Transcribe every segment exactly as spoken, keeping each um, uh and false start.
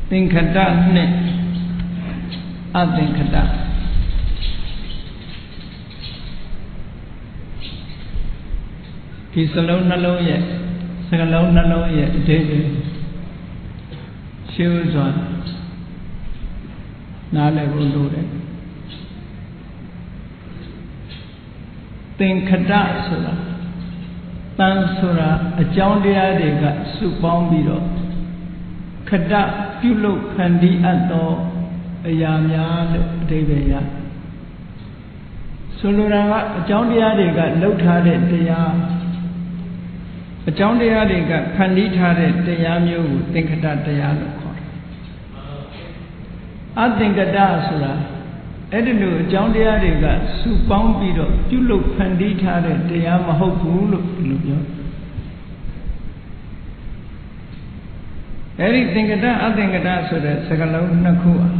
tinh khất đa nè a tinh khất đa thì sơ lâu nà lâu vậy sơ lâu nà lâu vậy thế vậy siêu doan nà lệ vô lô đấy tinh khất đa sơ là tăng sơ là ở trong địa đề cả sự bóng bì đó khất đaပြုလုပ်ဖန်တီးအပ်သောအရာများလို့အဓိပ္ပာယ်ရဆိုလိုတာကအကြောင်းတရားတွေကလှုပ်ထားတဲ့တရားအကြောင်းတရားတွေကဖန်တီးထားတဲ့တရားမျိုးကိုသင်္ခတတရားလို့ခေါ်တယ်အသင်္ခတဆိုတာအဲ့ဒီလိုအကြောင်းတရားတွေကစုပေါင်းပြီးတော့ပြုလုပ်ဖန်တီးထားတဲ့တရားမဟုတ်ဘူးလို့ဒီလိုပြောအဲ့ဒီသင်္ကတအသင်္ကတဆိုတဲ့စကားလုံးနှစ်ခုอ่ะ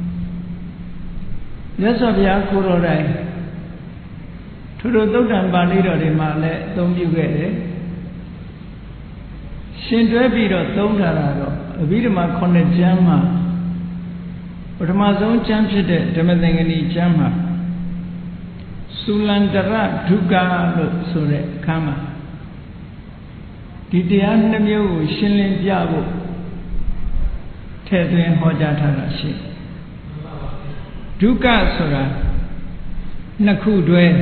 မြတ်စွာဘုရားကိုယ်တော်တိုင်ထို့ထို့သုတ်တံပါဠိတော်တွေမှာလည်းအသုံးပြုခဲ့တယ်ရှင်တွဲပြီးတော့သုံးထားတာတော့အဘိဓမ္မာခုနှစ်ကျမ်းမှာပထမဆုံးကျမ်းဖြစ်တဲ့ဓမ္မသင်္ကနီကျမ်းမှာသုလန္တရဒုက္ခလို့ဆိုတဲ့အခါမှာဒီတရားနှစ်မျိုးကိုရှင်းလင်းပြဖို့ထည့်သွင်းဟောကြားထားတာရှိဒုက္ခဆိုတာနှစ်ခုတွဲ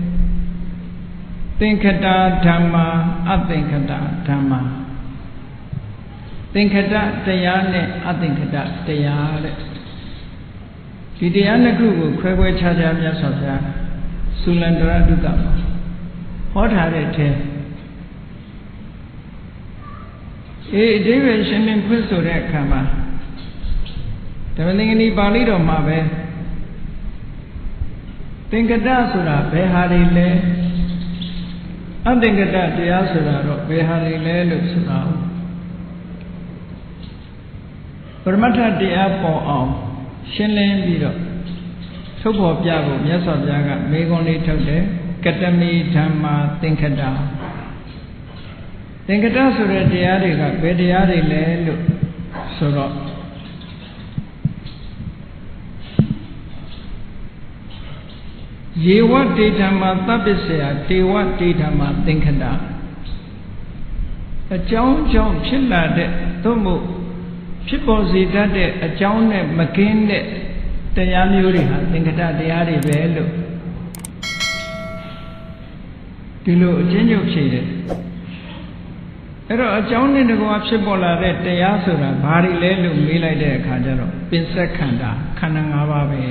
သင်္ခတဓမ္မာအသင်္ခတဓမ္မာသင်္ခတတရားနဲ့အသင်္ခတတရားတဲ့ဒီတရားနှစ်ခုကိုခွဲခွဲခြားခြားမြတ်စွာဘုရားသုလန္တရဒုက္ခမှာဟောထားတဲ့အထဲအေးအဓိပ္ပာယ်ရှင်းလင်းဖွင့်ဆိုတဲ့အခါမှာဓမ္မသင်္ကနီပါဠိတော်မှာပဲသင်္ကတဆိုတာဘယ်ဟာတွေလဲအသင်္ကတတရားဆိုတာတော့ဘယ်ဟာတွေလဲလို့ဆိုတာပရမတ္ထတရားပေါ်အောင်ရှင်းလင်းပြီးတော့ထုတ်ဖော်ပြဖို့မြတ်စွာဘုရားကမေခွန်းလေးထုတ်တယ်ကတမိဓမ္မာသင်္ခတသင်္ကတဆိုတဲ့တရားတွေကဘယ်တရားတွေလဲလို့ဆိုတော့ယေဝတေဓမ္မာသဗ္ဗစ္စယတေဝတေဓမ္မာသင်္ခတအကြောင်းကြောင့်ဖြစ်လာတဲ့သို့မဟုတ်ဖြစ်ပေါ်စေတတ်တဲ့အကြောင်းနဲ့မကင်းတဲ့တရားမျိုးတွေဟာသင်္ခတတရားတွေပဲလို့ဒီလိုအချင်းချုပ်ဖြေတယ်အဲ့တော့အကြောင်းနဲ့တကွာဖြစ်ပေါ်လာတဲ့တရားဆိုတာဘာတွေလဲလို့မေးလိုက်တဲ့အခါကျတော့ပင်စက်ခန္ဓာခန္ဓာ၅ပါးပဲ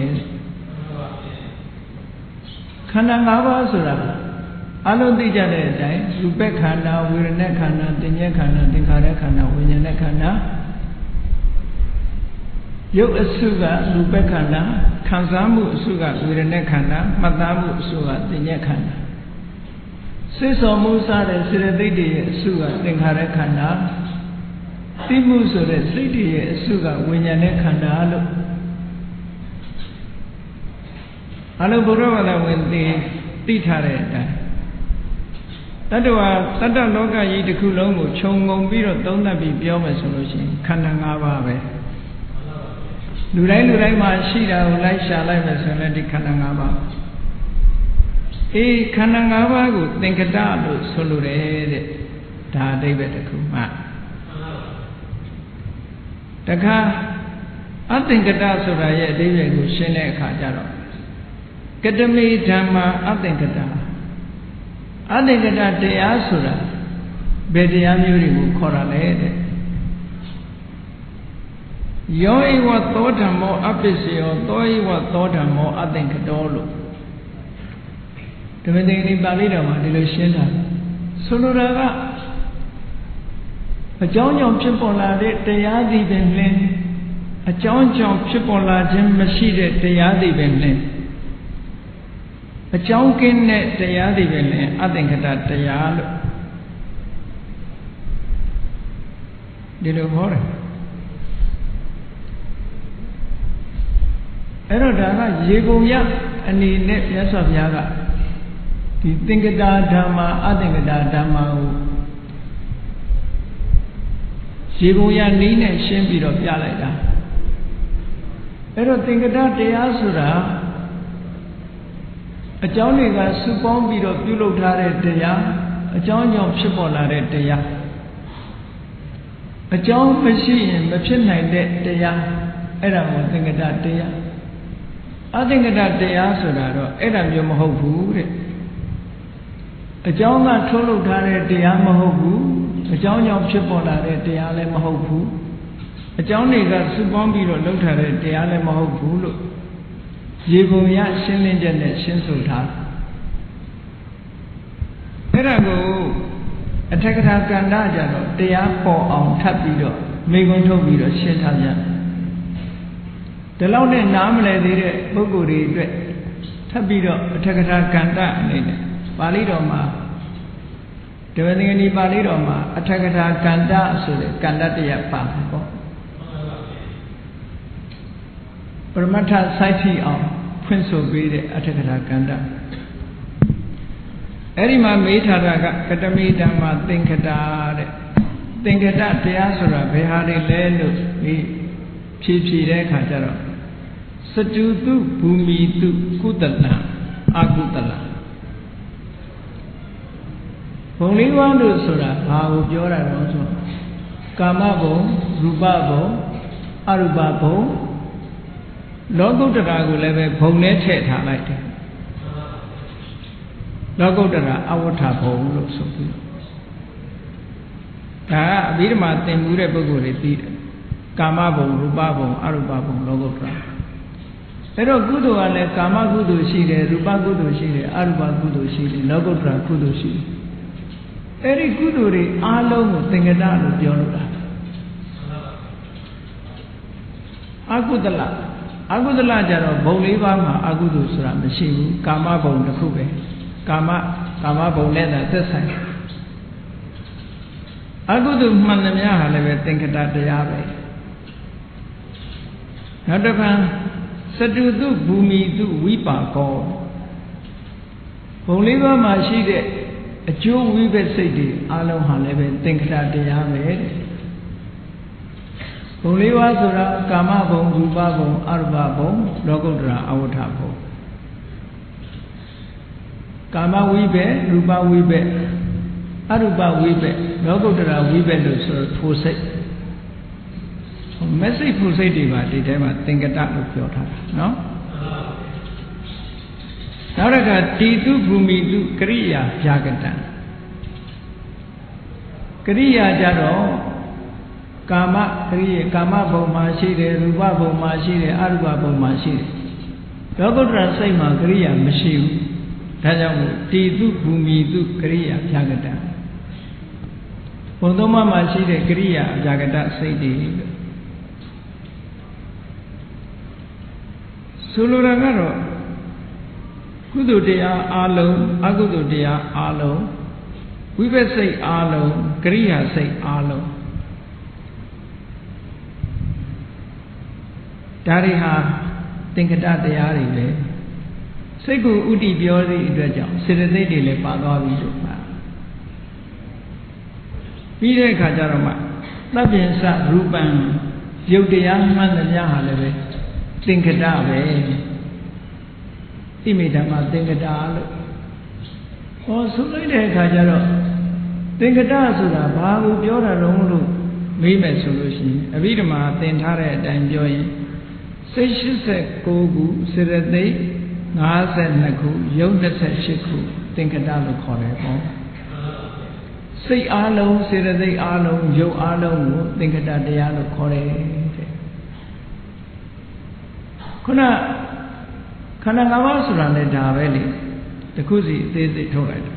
ခန္ဓာ၅ပါးဆိုတာအလုံးသိကြတဲ့အတိုင်းရူပခန္ဓာဝေဒနာခန္ဓာသင်္ညေခန္ဓာသင်္ခါရခန္ဓာဝိညာဉ်ခန္ဓာရုပ်အစုကရူပခန္ဓာခံစားမှုအစုကဝေဒနာခန္ဓာမှတ်သားမှုအစုကသင်္ညေခန္ဓာစိတ်ဆော်မှုစားတဲ့စေတသိက်တွေရဲ့အစုကသင်္ခါရခန္ဓာသိမှုဆိုတဲ့စိတ်တွေရဲ့အစုကဝိညာဉ်နဲ့ခန္ဓာလို့အလုံးဘုရားဘာသာဝင်သိသိထားတဲ့အတိုင်းတတ္တဝါတတ္တလောကကြီးတစ်ခုလုံးကိုခြုံငုံပြီးတော့သုံးသပ်ပြီးပြောမယ်ဆိုလို့ရှိရင်ခန္ဓာ၅ပါးပဲလူတိုင်းလူတိုင်းမှာရှိတာကိုလိုက်ရှာလိုက်မယ်ဆိုရင်ဒီခန္ဓာ၅ပါးအေးခန္ဓာ၅ပါးကိုသင်္ကတလို့ဆိုလိုတယ်တဲ့ဒါအဓိပ္ပာယ်တစ်ခုမှတခါအသင်္ကတဆိုတာရဲ့အဓိပ္ပာယ်ကိုရှင်းတဲ့အခါကျတော့ကတမိဓမ္မာအသင်္ကတအသင်္ကတတရားဆိုတာဘယ်တရားမျိုးတွေကိုခေါ်တာလဲတဲ့ယောဧဝသောဓမ္မောအပစ္စယောသောဧဝသောဓမ္မောအသင်္ကတောလို့ဓမ္မသင်္ကနီပါဠိတော်မှာဒီလိုရှင်းတာဆိုလိုတာကအကြောင်းကြောင့်ဖြစ်ပေါ်လာတဲ့တရားသည်ပင်လင်းအကြောင်းကြောင့်ဖြစ်ပေါ်လာခြင်းမရှိတဲ့တရားသည်ပင်လင်းအကြောင်းကင်းတဲ့တရားတွေပဲလေအသင်္ခတတရားလို့ဒီလိုဟောတယ်အဲ့တော့ဒါကရေကုန်ရအနေနဲ့မြတ်စွာဘုရားကဒီသင်္ကတဓမ္မာအသင်္ကတဓမ္မာကိုရေပုံရနီးနဲ့ရှင်းပြီးတော့ပြလိုက်တာအဲ့တော့သင်္ကတတရားဆိုတာအကြောင်းတွေကစုပေါင်းပြီးတော့ပြုလုပ်ထားတဲ့တရားအကြောင်းကြောင့်ဖြစ်ပေါ်လာတဲ့တရားအကြောင်းမရှိရင်မဖြစ်နိုင်တဲ့တရားအဲ့ဒါကိုသင်္ကတတရားအသင်္ကတတရားဆိုတာတော့အဲ့ဒါမျိုးမဟုတ်ဘူးတဲ့အကြောင်းကထုတ်လုပ်ထားတဲ့တရားမဟုတ်ဘူးအကြောင်းကြောင့်ဖြစ်ပေါ်လာတဲ့တရားလည်းမဟုတ်ဘူးအကြောင်းတွေကစုပေါင်းပြီးတော့လုပ်ထားတဲ့တရားလည်းမဟုတ်ဘူးလို့ရေပုံရရှင်းလင်းချက်နဲ့ရှင်းဆိုထားအဲ့ဒါကိုအထက်ကထာကန္တကြတော့တရားပေါ်အောင်ထပ်ပြီးတော့မိဂုံထုတ်ပြီးတော့ရှင်းထားပြန်ဒီလောက်နဲ့နားမလည်သေးတဲ့ပုဂ္ဂိုလ်တွေအတွက်ထပ်ပြီးတော့အထက်ကထာကန္တအနေနဲ့ပါဠိတော်မှာဓမ္မသင်္ကနီပါဠိတော်မှာအထက်ကထာကန္တဆိုတဲ့ကန္တတရားပါပေါ့ပရမတ္ထစိုက်ထီအောင်ဖွင့်ဆိုပေးတဲ့အထက်ကထာကန္တအဲ့ဒီမှာမေးထားတာကကတမေဓမ္မသင်္ခတာတဲ့သင်္ခတတရားဆိုတာဘယ်ဟာတွေလဲလို့ဒီဖြည့်ဖြည့်တဲ့အခါကျတော့စတုတုဘူမိတုကုသလံအကုသလံဘုံလေးပါးလို့ဆိုတာဘာကိုပြောတာတော့ဆိုကာမဘုံရူပဘုံအရူပဘုံလောကုတ္တရာကိုလည်းပဲဘုံနဲ့ထည့်ထားလိုက်တယ်လောကုတ္တရာအဝဋ္ဌဘုံလို့ဆိုပြီးဒါကအဘိဓမ္မာသင်မှုတဲ့ပုဂ္ဂိုလ်တွေသိတယ်ကာမဘုံရူပဘုံအရူပဘုံလောကုတ္တရာအဲ့တော့ကုသိုလ်ကလည်းကာမကုသိုလ်ရှိတယ်ရူပကုသိုလ်ရှိတယ်အရူပကုသိုလ်ရှိတယ်လောကုတ္တရာကုသိုလ်ရှိတယ်အဲ့ဒီကုသိုလ်တွေအားလုံးကိုသင်္ကတလို့ပြောလို့တာအကုသလအကုသလကြတော့ဘုံလေးပါးမှာအကုသိုလ်ဆိုတာမရှိဘူးကာမဘုံတစ်ခုပဲကာမကာမဘုံနဲ့သာသက်ဆိုင်အကုသိုလ်မှန်သမျှဟာလည်းပဲသင်္ကတတရားပဲနောက်တစ်ခါစတုတုဘူမိတုဝိပါကောဘုံလေးပါးမှာရှိတဲ့အကျိုးဝိပဿစိတ်တွေအလုံးဟာလည်းပဲသင်္ခတတရားပဲတဲ့ဘုံလေးပါးဆိုတာကာမဘုံရူပဘုံအရူပဘုံလောကုတ္တရာအဝဋ္ဌဘုံကာမဝိဘက်ရူပဝိဘက်အရူပဝိဘက်လောကုတ္တရာဝိဘက်လို့ဆိုဖို့စိတ်မစိတ်ဖို့စိတ်တွေပါဒီထဲမှာသင်္ကတလို့ပြောထားတာနော်နောက်တစ်ခါတိတုဘူမိတုကရိယာဗျာကတံကရိယာကြတော့ကာမကရိယာကာမဘုံမှာရှိတယ်ရူပဘုံမှာရှိတယ်အရူပဘုံမှာရှိတယ်လောကုတ္တရာစိတ်မှာကရိယာမရှိဘူးဒါကြောင့်မို့တိတုဘူမိတုကရိယာဗျာကတံဘုံသုံးပါးမှာရှိတဲ့ကရိယာဗျာကတစိတ်တွေဆိုလိုတာကတော့ကုသိုလ်တရားအလုံးအကုသိုလ်တရားအလုံးဝိပဿစိတ်အလုံးကရိယာစိတ်အလုံးဒါတွေဟာသင်္ကတတရားတွေပဲစိတ်ကိုဥတည်ပြောသည့်အတွက်ကြောင့်စေတသိက်တွေလည်းပါသွားပြီလို့ပါပြီးတဲ့အခါကျတော့မှသဗ္ဗင်္စရူပံရုပ်တရားမှန်သမျှဟာလည်းပဲသင်္ကတပဲဣမိဓမ္မသင်္ကတလို့ဟောဆိုလိုက်တဲ့အခါကျတော့သင်္ကတဆိုတာဘာကိုပြောတာတုံးလို့မေးမယ်ဆိုလို့ရှိရင်အဘိဓမ္မာသင်ထားတဲ့အတိုင်းပြောရင်စိတ်၈၉ခုစေတသိက်၅၂ခုယုတ်၂၈ခုသင်္ကတလို့ခေါ်တယ်ပေါ့စိတ်အားလုံးစေတသိက်အားလုံးယုတ်အားလုံးကိုသင်္ကတတရားလို့ခေါ်တယ်တဲ့ခုနခန္ဓာ၅ပါးဆိုတာလည်းဒါပဲလေတခုစီအသေးစိတ်ထုတ်လိုက်တယ်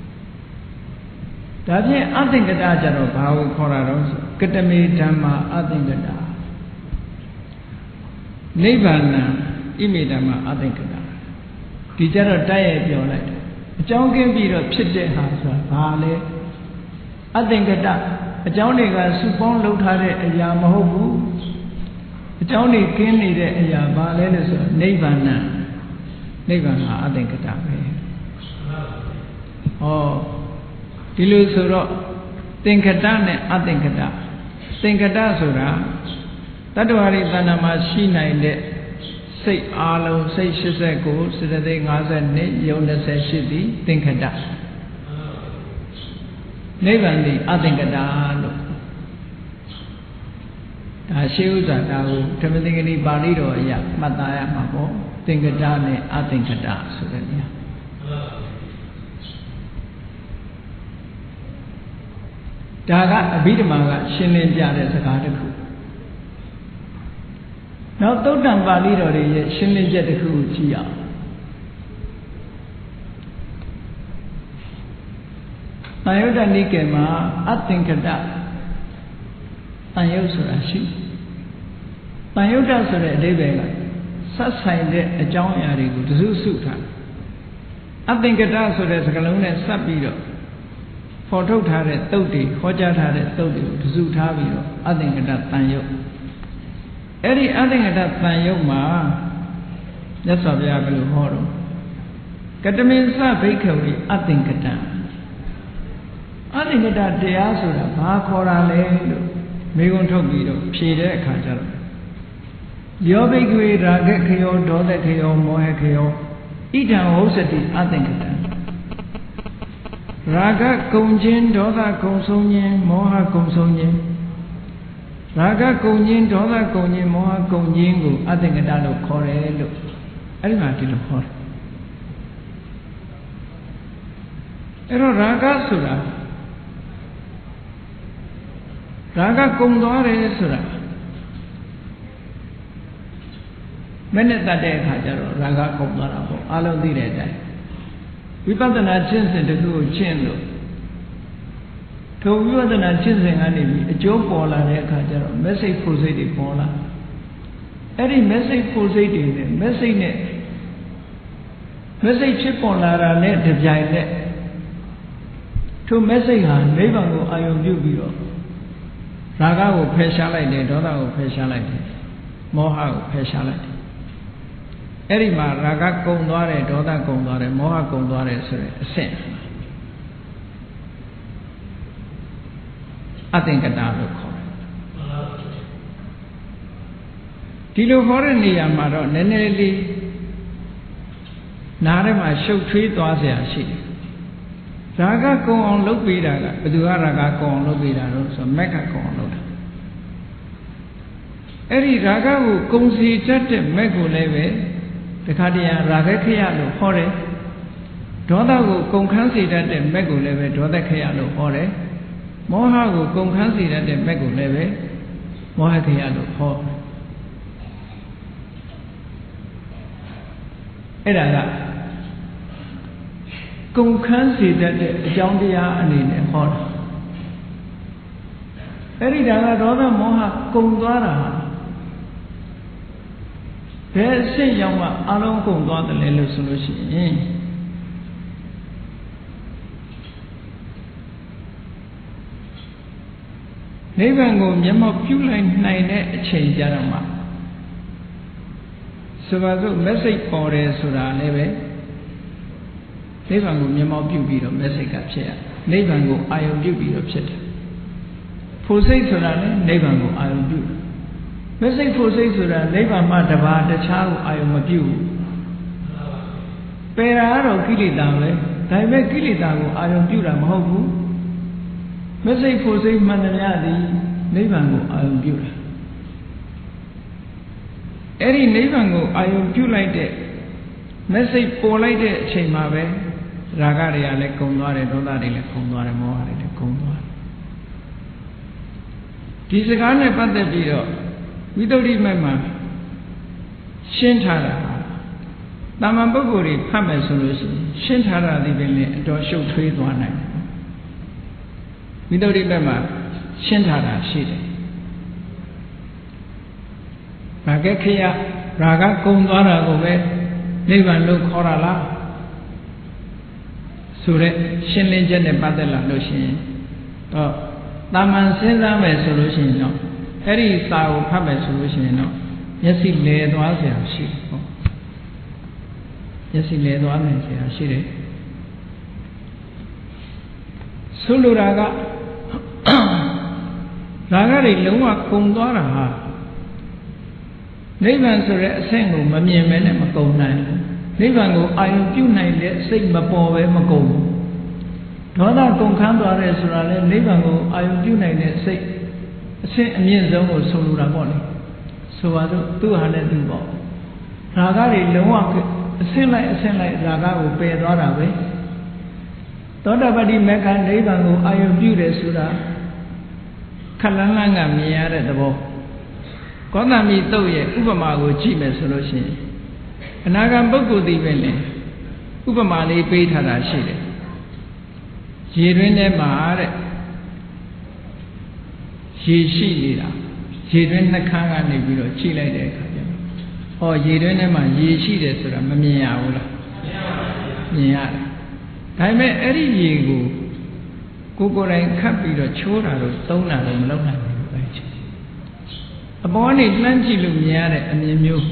ဒါဖြင့်အသင်္ကတကြတော့ဘာကိုခေါ်တာတော့ဆိုကတမေဓမ္မာအသင်္ကတနိဗ္ဗာန်ဣမေဓမ္မာအသင်္ကတဒီကြတော့တိုက်ရိုက်ပြောလိုက်တယ်အကြောင်းကင်းပြီးတော့ဖြစ်တဲ့ဟာဆိုတာဘာလဲအသင်္ကတအကြောင်းတွေကစုပေါင်းလုပ်ထားတဲ့အရာမဟုတ်ဘူးအကြောင်းတွေကင်းနေတဲ့အရာဘာလဲလို့ဆိုတော့နိဗ္ဗာန်နိဗ္ဗာန်ဟာအသင်္ကတပဲဟောဒီလိုဆိုတော့သင်္ကတနဲ့အသင်္ကတ thင်္ကတဆိုတာတတ္တဝါတွေတဏ္ဍာမှာရှိနိုင်တဲ့စိတ်အားလုံးစိတ်၈၉စေတသိက်၅၂ယုံ၂၈သည်သင်္ကတနိဗ္ဗာန်သည်အသင်္ကတလို့ဒါရှေးဥစွာဒါကိုဓမ္မသင်္ကနီပါဠိတော်အရမှတ်သားရမှာပေါ့သင်္ကတနဲ့အသင်္ကတဆိုတဲ့နေရာဒါကအဘိဓမ္မာကရှင်းလင်းပြတဲ့စကားတစ်ခုနောက်သုတ္တံပါဠိတော်ရဲ့ရှင်းလင်းချက်တစ်ခုကိုကြည့်အောင်တန်ယုတ္တနိကေမှာအသင်္ကတတန်ယုတ်ဆိုတာရှိတန်ယုတ္တဆိုတဲ့အဓိပ္ပာယ်ကဆက်ဆိုင်တဲ့အကြောင်းအရာတွေကိုတစုစုထားအသင်္ကတဆိုတဲ့စကားလုံးနဲ့ဆက်ပြီးတော့ဖော်ထုတ်ထားတဲ့သုတ်တွေဟောကြားထားတဲ့သုတ်တွေကိုတစုထားပြီးတော့အသင်္ကတတန်ယုတ်အဲ့ဒီအသင်္ကတတန်ယုတ်မှာမြတ်စွာဘုရားဘယ်လိုဟောတော့ကတမေသဘိက္ခဝေအသင်္ကတအသင်္ကတတရားဆိုတာဘာခေါ်တာလဲလို့မေခွန်းထုတ်ပြီးတော့ဖြေတဲ့အခါကျတော့ယောဘိက္ခဝေရာဂခယောဒေါသခယောမောဟခယောဣဒံဝုစတိအသင်္ကတရာဂကုံခြင်းဒေါသကုံဆုံးခြင်းမောဟကုံဆုံးခြင်းရာဂကုံခြင်းဒေါသကုံခြင်းမောဟကုံခြင်းကိုအသင်္ကတလို့ခေါ်တယ်လို့အဲ့ဒီမှာဒီလိုခေါ်တယ်အဲ့တော့ရာဂဆိုတာရာဂကုံသွားတယ်ဆိုတာမနဲ့တတ်တဲ့အခါကျတော့ရာဂကုံသွားတာပေါ့အလုံးသိတဲ့အတိုင်းဝိပဿနာကျင့်စဉ်တစ်ခုကိုကျင့်လို့ထိုဝိပဿနာကျင့်စဉ်ကနေပြီးအကျိုးပေါ်လာတဲ့အခါကျတော့ message ဖို့စိတ်တွေပေါ်လာအဲ့ဒီ message ဖို့စိတ်တွေနဲ့ message နဲ့ message ဖြစ်ပေါ်လာတာနဲ့တပြိုင်နက်ထို message ဟာနိဗ္ဗာန်ကိုအာရုံပြုပြီးတော့ရာဂကိုဖယ်ရှားလိုက်တယ်ဒေါသကိုဖယ်ရှားလိုက်တယ်မောဟကိုဖယ်ရှားလိုက်တယ်အဲ့ဒီမှာရာဂကုံသွားတယ်ဒေါသကုံသွားတယ်မောဟကုံသွားတယ်ဆိုတဲ့အဆင့်အသင်္ကတလို့ခေါ်တယ်ဒီလိုခေါ်တဲ့နေရာမှာတော့နည်းနည်းလေးနားထဲမှာရှုပ်ထွေးသွားเสียရှိတယ်ရာဂကုံအောင်လုပ်ပေးတာကဘယ်သူကရာဂကုံအောင်လုပ်ပေးတာလို့ဆိုမက်ကကုံအောင်လုပ်တာအဲ့ဒီရာဂကိုကုံစီတတ်တဲ့မက်ကိုလည်းပဲတခါတည်းရာဂခရလို့ဟောတယ်ဒေါသကိုကုံခန်းစီတတ်တဲ့မက်ကိုလည်းပဲဒေါသခရလို့ဟောတယ်မောဟကိုကုံခန်းစီတတ်တဲ့မက်ကိုလည်းပဲမောဟခရလို့ဟောအဲ့ဒါကကုံခန်းစီတတ်တဲ့အကြောင်းတရားအနေနဲ့ဟောတာအဲ့ဒီဒါကဒေါသမောဟကုံသွားတာဘယ်အစစ်ရောက်မှအလုံးကုံသွားတယ်လဲလို့ဆိုလို့ရှိရင်နိဗ္ဗာန်ကိုမျက်မှောက်ပြုလိုက်နိုင်တဲ့အချိန်ကြတော့မှဆိုပါစို့ message ပေါ်တယ်ဆိုတာလည်းပဲနိဗ္ဗာန်ကိုမျက်မှောက်ပြုပြီးတော့ message ကဖြစ်ရနိဗ္ဗာန်ကိုအာရုံပြုပြီးတော့ဖြစ်တယ်ဖို့စိတ်ဆိုတာလည်းနိဗ္ဗာန်ကိုအာရုံပြုတယ်message ဖို့စိတ်ဆိုတာနိဗ္ဗာန်မှတပါးတခြားကိုအာရုံမပြုဘူးပယ်တာကတော့ကိလေသာပဲဒါပေမဲ့ကိလေသာကိုအာရုံပြုတာမဟုတ်ဘူးmessage ဖို့စိတ်မှန်သမျှသည်နိဗ္ဗာန်ကိုအာရုံပြုတာအဲ့ဒီနိဗ္ဗာန်ကိုအာရုံပြုလိုက်တဲ့ message ပေါ်လိုက်တဲ့အချိန်မှာပဲရာဂတွေကလည်းကုန်သွားတယ်ဒေါသတွေလည်းကုန်သွားတယ်မောဟတွေလည်းကုန်သွားတယ်ဒီစကားနဲ့ပတ်သက်ပြီးတော့ဝိသုဒ္ဓိမက်မှာရှင်းထားတာတာမန်ပုဂ္ဂိုလ်တွေဖတ်မယ်ဆိုလို့ရှိရင်ရှင်းထားတာဒီပင်လည်းအတော်ရှုပ်ထွေးသွားနိုင်တယ်ဝိသုဒ္ဓိမက်မှာရှင်းထားတာရှိတယ်ရာဂခရရာဂကုံသွားတာကိုပဲနိဗ္ဗာန်လို့ခေါ်တာလားဆိုတဲ့ရှင်းလင်းချက်နဲ့ပတ်သက်လာလို့ရှိရင်တော့တာမန်စဉ်းစားမယ်ဆိုလို့ရှိရင်တော့အဲ့ဒီစာကိုဖတ်မယ်ဆိုလို့ရှိရင်တော့မျက်စိလဲသွားเสียရှိတယ်ပေါ့မျက်စိလဲသွားနိုင်เสียရှိတယ်ဆိုလိုတာကရာဂတွေလုံးဝကုန်သွားတာဟာနိဗ္ဗာန်ဆိုတဲ့အဆင့်ကိုမမြင်မဲနဲ့မကုန်နိုင်ဘူးနိဗ္ဗာန်ကိုအာရုံပြုနိုင်တဲ့စိတ်မပေါ်ပဲမကုန်ဘူးဒေါသကုန်ခန်းသွားတယ်ဆိုတာလေနိဗ္ဗာန်ကိုအာရုံပြုနိုင်တဲ့စိတ်အဆင့်အမြင့်ဆုံးကိုဆိုလိုတာပေါ့လေဆိုပါတော့သူ့ဟာနဲ့သူ့ပေါ့ရာဂတွေလုံးဝအဆင့်လိုက်အဆင့်လိုက်ရာဂကိုပယ်သွားတာပဲသောတာပတိမေခနိဗ္ဗာန်ကိုအာရုံပြုတယ်ဆိုတာခလန်းလန်းကမြင်ရတဲ့သဘောကောသမိတုတ်ရဲ့ဥပမာကိုကြည့်မယ်ဆိုလို့ရှိရင်အနာဂံပုဂ္ဂိုလ်ဒီပဲလေဥပမာလေးပေးထားတာရှိတယ်ရေတွင်းထဲမှာတဲ့ရေရှိနေတာရေတွင်းနှခမ်းကနေပြီးတော့ချိလိုက်တဲ့အခါကျတော့ဟောရေတွင်းထဲမှာရေရှိတယ်ဆိုတာမမြင်ရဘူးလားမြင်ရတယ်ဒါပေမဲ့အဲ့ဒီရေကိုကိုယ်ကိုယ်တိုင်ခတ်ပြီးတော့ချိုးတာတော့သုံးတာတော့မလုပ်နိုင်ဘူးပဲချင်းအပေါ်ကနေလှမ်းကြည့်လို့မြင်ရတဲ့အမြင်မျိုး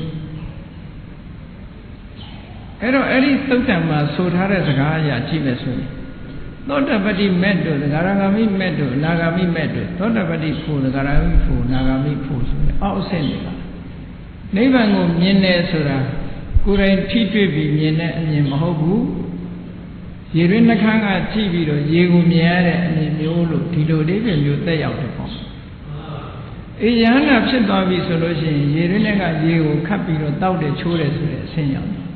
အဲ့တော့အဲ့ဒီသုတ်တံမှာဆိုထားတဲ့စကားအရာကြည့်မယ်ဆိုရင်သောတပတိမက်တို့သဂရဂမိမက်တို့အနာဂမိမက်တို့သောတပတိဖို့သဂရဂမိဖို့အနာဂမိဖို့ဆိုရင်အောက်အဆင့်တွေပါနိဗ္ဗာန်ကိုမြင်တယ်ဆိုတာကိုယ်တိုင်ထိတွေ့ပြီးမြင်တဲ့အမြင်မဟုတ်ဘူးရေရင်းနှခမ်းကကြည့်ပြီးတော့ရေကိုမြင်ရတဲ့အမြင်မျိုးလို့ဒီလိုလေးပဲမျိုးသက်ရောက်တယ်ပေါ့အေးယန္တာဖြစ်သွားပြီဆိုလို့ရှိရင်ရေရင်းနဲ့ကရေကိုခတ်ပြီးတော့တောက်တယ်ချိုးတယ်ဆိုတဲ့အဆင့်ရောက်တယ်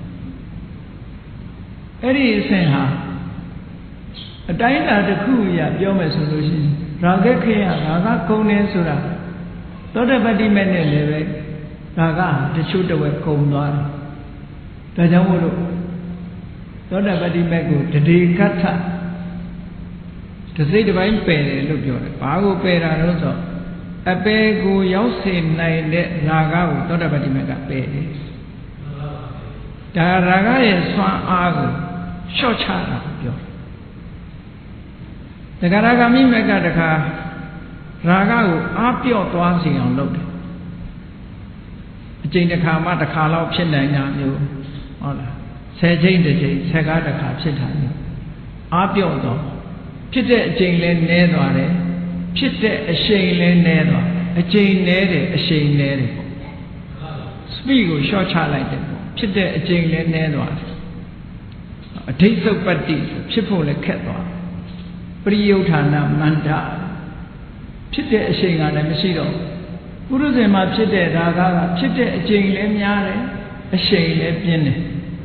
အဲ့ဒီအဆင့်ဟာအတိုင်းအတာတစ်ခုအရာပြောမယ်ဆိုလို့ရှိရင်ရာဂခေယရာဂကုံနေဆိုတာသောတပတိမဲ့နဲ့လည်းပဲရာဂတချို့တဝက်ကုံသွားတယ်ဒါကြောင့်မို့လို့သောတပတိမဲ့ကိုတတိကထတစိတ်တစ်ပိုင်းပယ်တယ်လို့ပြောတယ်ဘာကိုပယ်တာလို့ဆိုအပေကိုရောက်စေနိုင်တဲ့ရာဂကိုသောတပတိမဲ့ကပယ်တယ်ဒါရာဂရဲ့ဆွမ်းအားကိုလျှော့ချတာပြောတဂရဂမိမက်ကတခါရာဂကိုအားပြော့သွားစေအောင်လုပ်တယ်အချိန်တစ်ခါမှတစ်ခါလောက်ဖြစ်နိုင်တာမျိုးဟုတ်လားဆယ်ချိန်တစ်ချိန်ဆယ်ကားတစ်ခါဖြစ်တာမျိုးအားပြော့တော့ဖြစ်တဲ့အချိန်လဲနည်းသွားတယ်ဖြစ်တဲ့အချိန်လဲနည်းသွားအချိန်နည်းတယ်အချိန်နည်းတယ်ပေါ့ speed ကိုလျှော့ချလိုက်တယ်ပေါ့ဖြစ်တဲ့အချိန်လဲနည်းသွားတယ်အဋိသုပ္ပတ္တိဖြစ်ဖို့လည်းခက်သွားပရိယုဌာဏမန္တဖြစ်တဲ့အချိန်ကလည်းမရှိတော့ပုရုဇဉ်မှာဖြစ်တဲ့ရာဂကဖြစ်တဲ့အချိန်လည်းများတယ်အချိန်လည်းပြင်းတယ်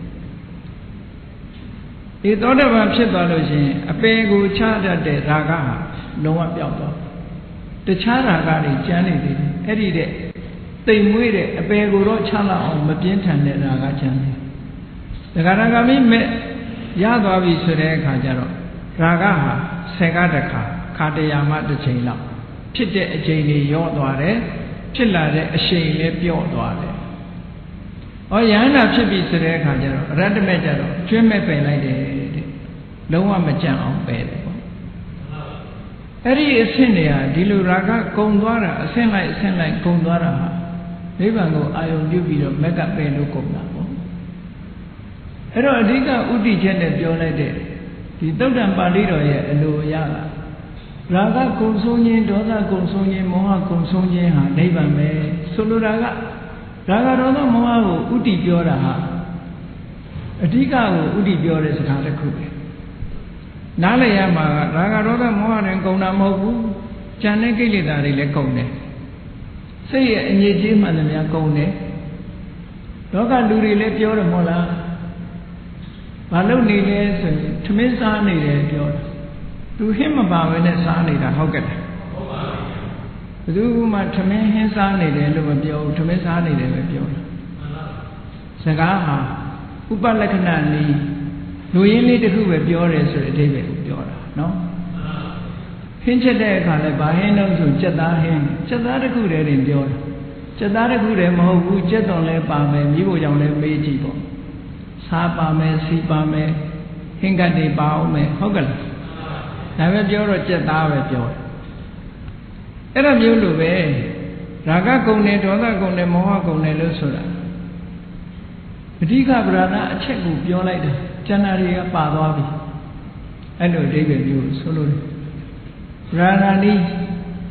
ဒီသောတာပန်ဖြစ်သွားလို့ရှိရင်အပယ်ကိုချတတ်တဲ့ရာဂဟာလုံးဝပျောက်သွားတခြားရာဂတွေကျန်နေသေးတယ်အဲ့ဒီတဲ့တိမ်မွေးတဲ့အပယ်ကိုတော့ချလောက်အောင်မပြင်းထန်တဲ့ရာဂကျန်တယ်ဒဂရဂမိမဲ့ရသွားပြီဆိုတဲ့အခါကျတော့ရာဂဟာဆယ်ကားတစ်ခါခါတရာမှတစ်ချိန်လောက်ဖြစ်တဲ့အချိန်တွေရော့သွားတယ်ဖြစ်လာတဲ့အချိန်လည်းပြော့သွားတယ်။ဩယန္တာဖြစ်ပြီဆိုတဲ့အခါကျတော့အရတ္တမဲ့ကျတော့ကျွင်းမဲ့ပယ်လိုက်တယ်တဲ့လုံးဝမကြံအောင်ပယ်တယ်ပေါ့။အဲ့ဒီအဆင့်တွေကဒီလိုရာဂကုံသွားတာအဆင့်လိုက်အဆင့်လိုက်ကုံသွားတာဟာနိဗ္ဗာန်ကိုအာရုံပြုပြီးတော့မက်ကပယ်လို့ကုံတာပေါ့။အဲ့တော့အဓိကဥတည်ချက်နဲ့ပြောလိုက်တဲ့ဒီသုတ်တံပါဠိတော်ရဲ့အလိုအရကရာဂကုံဆုံးခြင်းဒေါသကုံဆုံးခြင်းမောဟကုံဆုံးခြင်းဟာနိဗ္ဗာန်ပဲဆိုလိုတာကရာဂဒေါသမောဟကိုဥတည်ပြောတာဟာအဓိကကိုဥတည်ပြောတဲ့စကားတစ်ခုပဲနားလည်ရမှာကရာဂဒေါသမောဟတွေကုံတာမဟုတ်ဘူးဉာဏ်နဲ့ကိလေသာတွေလည်းကုံတယ်စိတ်ရဲ့အငြိကြီးမှန်သမျှကုံတယ်လောကလူတွေလည်းပြောတယ်မဟုတ်လားဘာလို့နေလဲဆိုရင်ထမင်းစားနေတယ်ပြောတယ်သူဟင်းမပါဘဲနဲ့စားနေတာဟုတ်ကဲ့လားဟုတ်ပါဘူးဘယ်သူမှထမင်းဟင်းစားနေတယ်လို့မပြောဘူးထမင်းစားနေတယ်ပဲပြောတာစကားဟာဥပလက္ခဏာနည်းလူရင်းလေးတစ်ခုပဲပြောတယ်ဆိုတဲ့အဓိပ္ပာယ်ကိုပြောတာနော်ဟင်းချက်တဲ့အခါလဲဘာဟင်းတော့ဆိုစက်သားဟင်းစက်သားတစ်ခုတည်းတင်ပြောတယ်စက်သားတစ်ခုတည်းမဟုတ်ဘူးစက်တော်လဲပါမယ်မိဖို့ကြောင့်လဲမေးကြည့်ပေါ့စားပါမယ်စီပါမယ်ဟင်းကတ်တွေပါအောင်မယ်ဟုတ်ကဲ့လားဒါပဲပြောတော့ကြက်သားပဲပြောတယ်အဲ့ဒါမျိုးလိုပဲရာဂကုံနဲ့ဒေါသကုံနဲ့မောဟကုံနဲ့လို့ဆိုတာအဓိကပဓာနာအချက်ကိုပြောလိုက်တယ်ကျန်တာတွေကပါသွားပြီအဲ့လိုအဓိပ္ပာယ်မျိုးဆိုလို့ပဓာနာနည်း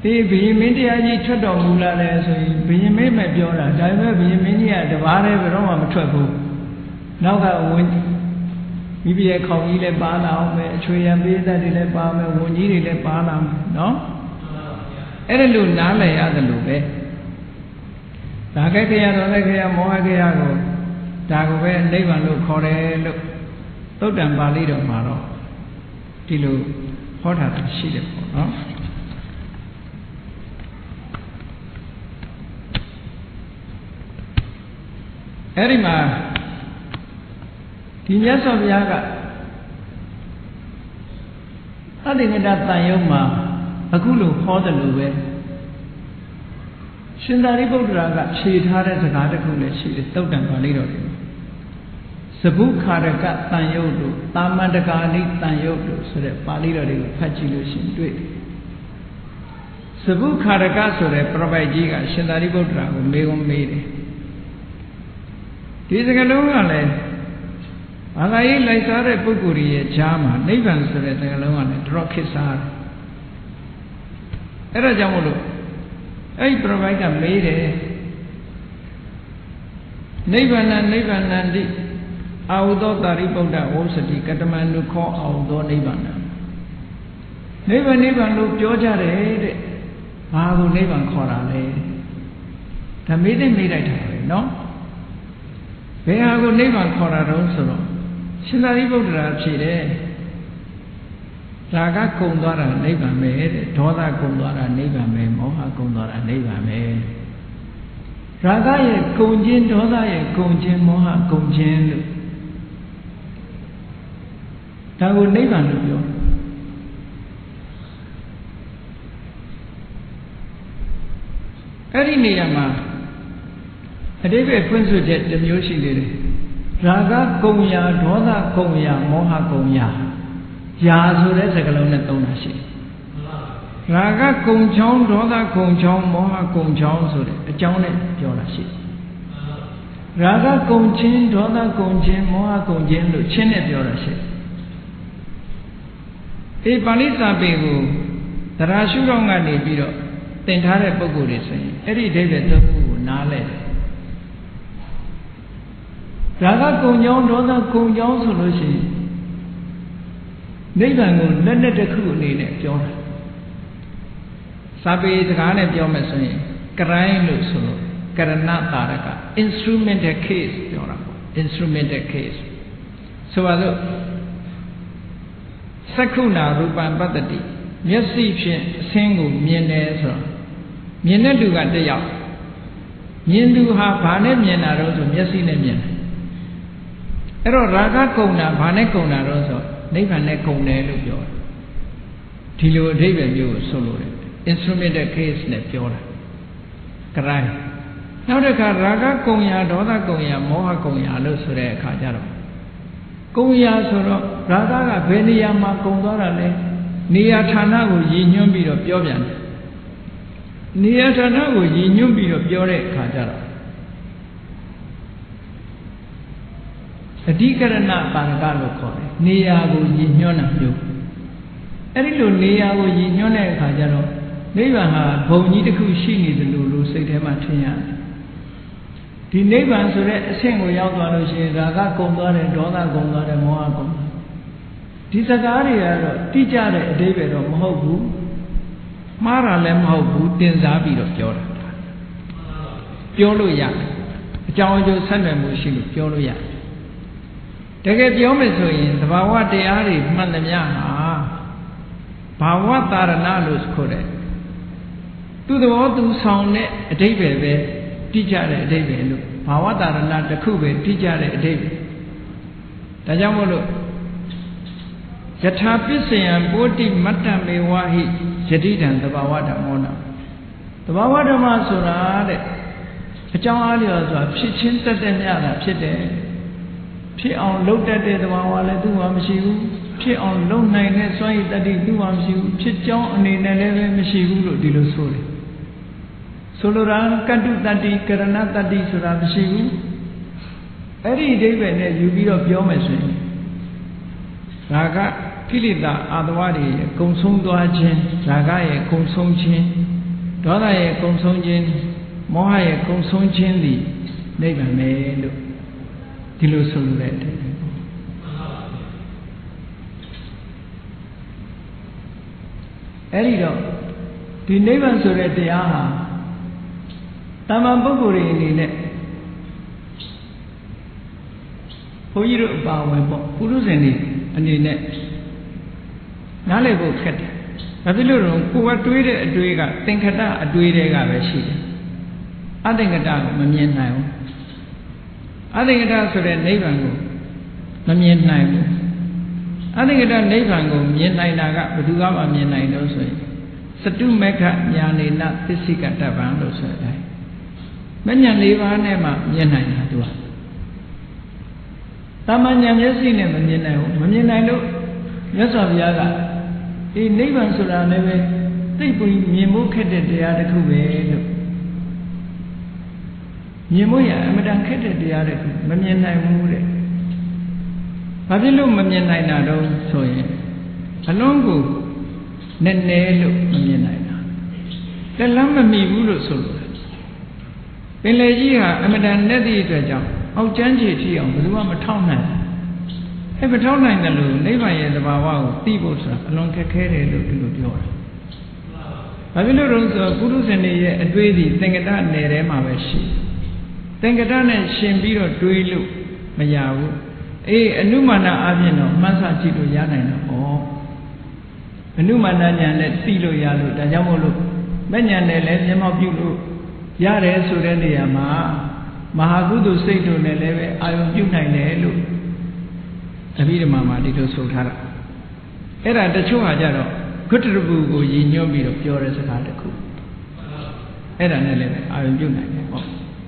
ဒီဘုရင်မင်းတရားကြီးထွက်တော်မူလာတယ်ဆိုရင်ဘုရင်မင်းမပြောတာဒါပေမဲ့ဘုရင်မင်းကြီးကတပါးတည်းဘယ်တော့မှမထွက်ဘူးနောက်ကဝင်မိမိရဲ့ခေါင်းကြီးလည်းပါလာအောင်ပဲအချွေရံပေးသက်တွေလည်းပါမယ်ဝန်ကြီးတွေလည်းပါလာမယ်နော်အဲ့ဒါလို့နားလည်ရတယ်လို့ပဲဒါကခေယတော်လည်းခေယမောဟခေယကိုဒါကိုပဲနိဗ္ဗာန်လို့ခေါ်တယ်လို့သုတ်တံပါဠိတော်မှာတော့ဒီလိုဟောထားတာရှိတယ်ပေါ့နော်အဲ့ဒီမှာဒီမြတ်စွာဘုရားကအတ္တိငတတန်ယုံမှာအခုလိုဟောတယ်လို့ပဲရှင်သာရိပုတ္တရာကဖြေထားတဲ့စကားတစ်ခုလည်းရှိတယ်သုတ်တံပါဠိတော်တွေစဗုခါရကတန်ယုတ်တို့တာမန္တကာနိတန်ယုတ်တို့ဆိုတဲ့ပါဠိတော်တွေကိုဖတ်ကြည့်လို့ရှိရင်တွေ့တယ်စဗုခါရကဆိုတဲ့ပြပိုက်ကြီးကရှင်သာရိပုတ္တရာကိုမေးခွန်းမေးတယ်ဒီစကားလုံးကလည်းဘာသာရေးလိုက်စားတဲ့ပုဂ္ဂိုလ်ရဲ့ဈာမှာနိဗ္ဗာန်ဆိုတဲ့စကားလုံးကလည်းတော်ခေတ်စားတယ်အဲ့ဒါကြောင့်မို့လို့အဲ့ဒီပြပိုက်ကမေးတယ်နိဗ္ဗာန်နိဗ္ဗာန်တိအာဟုသောတာရိပုတ္တဝုစတိကတမန္တုခောအာဟုသောနိဗ္ဗာန်နိဗ္ဗာန်နိဗ္ဗာန်လို့ပြောကြတယ်တဲ့ဘာကိုနိဗ္ဗာန်ခေါ်တာလဲဒါမေးတဲ့မေးလိုက်တာပဲနော်ဘယ်ဟာကိုနိဗ္ဗာန်ခေါ်တာတုံးဆိုတော့ရှင်သာရိပုတ္တရာဖြေတယ်ရာဂကုံသွားတာနိဗ္ဗာန်ပဲတဲ့ဒေါသကုံသွားတာနိဗ္ဗာန်ပဲမောဟကုံသွားတာနိဗ္ဗာန်ပဲရာဂရဲ့ကုံခြင်းဒေါသရဲ့ကုံခြင်းမောဟကုံခြင်းလို့ဒါကိုနိဗ္ဗာန်လို့ပြောအဲ့ဒီနေရာမှာအတိပ္ပယ်ဖွင့်ဆိုချက်တစ်မျိုးရှိသေးတယ်ရာဂကုံရာဒေါသကုံရာမောဟကုံရာရာဆိုတဲ့စကားလုံးနဲ့သုံးတာရှိတယ်ရာဂကုံချောင်းဒေါသကုံချောင်းမောဟကုံချောင်းဆိုတဲ့အကြောင်းနဲ့ပြောတာရှိတယ်ရာဂကုံချင်းဒေါသကုံချင်းမောဟကုံချင်းလို့ချင်းနဲ့ပြောတာရှိတယ်ဒီပါဠိစာပေကိုသရရှုတော်ကနေပြီးတော့သင်ထားတဲ့ပုဂ္ဂိုလ်တွေဆိုရင်အဲ့ဒီအဓိပ္ပာယ်သုံးခုကိုနားလဲတယ်ရာဂကုံချောင်းဒေါသကုံချောင်းဆိုလို့ရှိရင်နိဗ္ဗာန်ကိုလက်နဲ့တစ်ခုအနေနဲ့ပြောတာစာပေစကားနဲ့ပြောမယ်ဆိုရင်ကရိုင်းလို့ဆိုလို့ကရဏတာရက instrumental case ပြောတာပေါ့ instrumental case ဆိုပါစို့သက္ခုနာရူပံပတ္တိမျက်စိဖြင့်အဆင်းကိုမြင်တယ်ဆိုတော့မြင်တဲ့လူကတယောက်မြင်သူဟာဘာနဲ့မြင်တာတော့ဆိုမျက်စိနဲ့မြင်တယ်အဲ့တော့ရာဂကုံတာဘာနဲ့ကုံတာတော့ဆိုနိဗ္ဗာန်နဲ့ကုံတယ်လို့ပြောတယ်ဒီလိုအဓိပ္ပာယ်မျိုးကိုဆိုလို့တယ် instrumental case နဲ့ပြောတာကရိုင်းနောက်တစ်ခါရာဂကုံရာဒေါသကုံရာမောဟကုံရာလို့ဆိုတဲ့အခါကျတော့ကုံရာဆိုတော့ရာဂကဘယ်နေရာမှာကုံသွားတာလဲနေရာဌာနကိုရည်ညွှန်းပြီးတော့ပြောပြန်တယ်နေရာဌာနကိုရည်ညွှန်းပြီးတော့ပြောတဲ့အခါကျတော့အဓိကရဏတာရကလို့ခေါ်တယ်နေရာကိုရည်ညွှန်းတာမျိုးအဲ့ဒီလိုနေရာကိုရည်ညွှန်းတဲ့အခါကျတော့နိဗ္ဗာန်ဟာဘုံကြီးတစ်ခုရှိနေတယ်လို့လို့စိတ်ထဲမှာထင်ရတယ်ဒီနိဗ္ဗာန်ဆိုတဲ့အဆင့်ကိုရောက်သွားလို့ရှိရင်ရာဂကုံသွားတယ်ဒေါသကုံသွားတယ်မောဟကုံသွားဒီစကားတွေကတော့တိကျတဲ့အဓိပ္ပာယ်တော့မဟုတ်ဘူးမှားတာလည်းမဟုတ်ဘူးတင်စားပြီးတော့ပြောတာပြောလို့ရတယ်အကြောင်းအကျိုးဆက်နွယ်မှုရှိလို့ပြောလို့ရတယ်တကယ်ပြောမယ်ဆိုရင်သဘာဝတရားတွေမှန်သမျှဟာဘာဝတာရဏလို့ခေါ်တယ်သူသဘောသူဆောင်တဲ့အဓိပ္ပာယ်ပဲတိကျတဲ့အဓိပ္ပာယ်လို့ဘာဝတာရဏတစ်ခုပဲတိကျတဲ့အဓိပ္ပာယ်ဒါကြောင့်မို့လို့ယထာပစ္စယံပိုတိမတ္တမေဝဟိယတိတံသဘာဝဓမ္မောနာသဘာဝဓမ္မဆိုတာတဲ့အကြောင်းအားလျော်စွာဖြစ်ချင်းတတ်တဲ့မြတာဖြစ်တယ်ဖြစ်အောင်လုပ်တတ်တဲ့သဘာဝလည်းသူ့မှာမရှိဘူးဖြစ်အောင်လုပ်နိုင်တဲ့စွမ်းရည်တတ္တိသူ့မှာမရှိဘူးဖြစ်ကြောင်းအနေနဲ့လည်းပဲမရှိဘူးလို့ဒီလိုဆိုတယ်ဆိုလိုတာကတ္တုတတ္တိကရဏတတ္တိဆိုတာမရှိဘူးအဲ့ဒီအဓိပ္ပာယ်နဲ့ယူပြီးတော့ပြောမယ်ဆိုရင်ဒါကကိလေသာအာသဝတွေကုံဆုံးသွားခြင်းဇာကရဲ့ကုံဆုံးခြင်းဒေါသရဲ့ကုံဆုံးခြင်းမောဟရဲ့ကုံဆုံးခြင်းသည်နိဗ္ဗာန်ပဲလို့ဒီလိုဆိုလိုတဲ့အတိုင်းအဲ့ဒီတော့ဒီနိဗ္ဗာန်ဆိုတဲ့တရားဟာတမန်ပုဂ္ဂိုလ်တွေအနေနဲ့ဘုန်းကြီးတို့အပါဝင်ပေါ့ပုရုဇဉ်တွေအနေနဲ့နားလည်ဖို့ခက်တယ်။ဘာဖြစ်လို့လဲကိုယ်ကတွေးတဲ့အတွေးကသင်္ခတအတွေးတွေကပဲရှိတယ်။အသင်္ခတကိုမမြင်နိုင်ဘူး။အသင်္ခတဆိုတဲ့နိဗ္ဗာန်ကိုမမြင်နိုင်ဘူး။အသင်္ခတနိဗ္ဗာန်ကိုမြင်နိုင်တာကဘယ်သူကမှမြင်နိုင်လို့ဆိုရင်စတုမေခညာနေနသစ္စိကတ္တဗံလို့ဆိုတယ်။မဉ္ဇဉ်၄ပါးနဲ့မှမြင်နိုင်တာသူက။တာမဉ္ဇဉ်မျက်စိနဲ့မမြင်နိုင်ဘူး။မမြင်နိုင်လို့မြတ်စွာဘုရားကဒီနိဗ္ဗာန်ဆိုတာလည်းပဲသိပ်ပြီးမြင်ဖို့ခက်တဲ့တရားတစ်ခုပဲလို့မြင်ဖို့ရအမတန်ခက်တဲ့တရားတစ်ခုမမြင်နိုင်ဘူးတဲ့။ဘာဖြစ်လို့မမြင်နိုင်တာတော့ဆိုရင်အလုံးကိုနည်းနည်းလို့မမြင်နိုင်တာ။တလမ်းမမီဘူးလို့ဆိုလို့ပင်လေကြီးဟာအမတန်နဲ့သည့်အတွက်ကြောင့်အောက်ကျမ်းခြေထိအောင်ဘယ်သူမှမထောက်နိုင်ဘူး။အဲမထောက်နိုင်တယ်လို့နိဗ္ဗာန်ရဲ့သဘာဝကိုသိဖို့ဆိုတာအလွန်ခက်ခဲတယ်လို့ဒီလိုပြောတာ။ဘာဖြစ်လို့လဲဆိုတော့ပုရုဇဉ်တွေရဲ့အတွေးဒီသင်္ကတနယ်ထဲမှာပဲရှိ။သင်္ကတနဲ့ရှင်ပြီးတော့တွေးလို့မရဘူး။အေးအနုမာနအပြင်တော့မှန်းဆကြည့်လို့ရနိုင်တာပေါ့။အနုမာနဉာဏ်နဲ့သိလို့ရလို့ဒါကြောင့်မို့လို့မဲ့ဉာဏ်နဲ့လည်းမျက်မှောက်ပြုလို့ရတယ်ဆိုတဲ့နေရာမှာမဟာကုသိုလ်စိတ်တို့နဲ့လည်းပဲအာယုံပြုနိုင်တယ်လို့အဘိဓမ္မာမှာဒီလိုဆိုထားတာအဲ့ဒါတချို့ဟာကြတော့ဂုတ္တရပုကိုရည်ညွှန်းပြီးတော့ပြောတဲ့စကားတစ်ခုအဲ့ဒါနဲ့လည်းအာယုံပြုနိုင်တယ်ပေါ့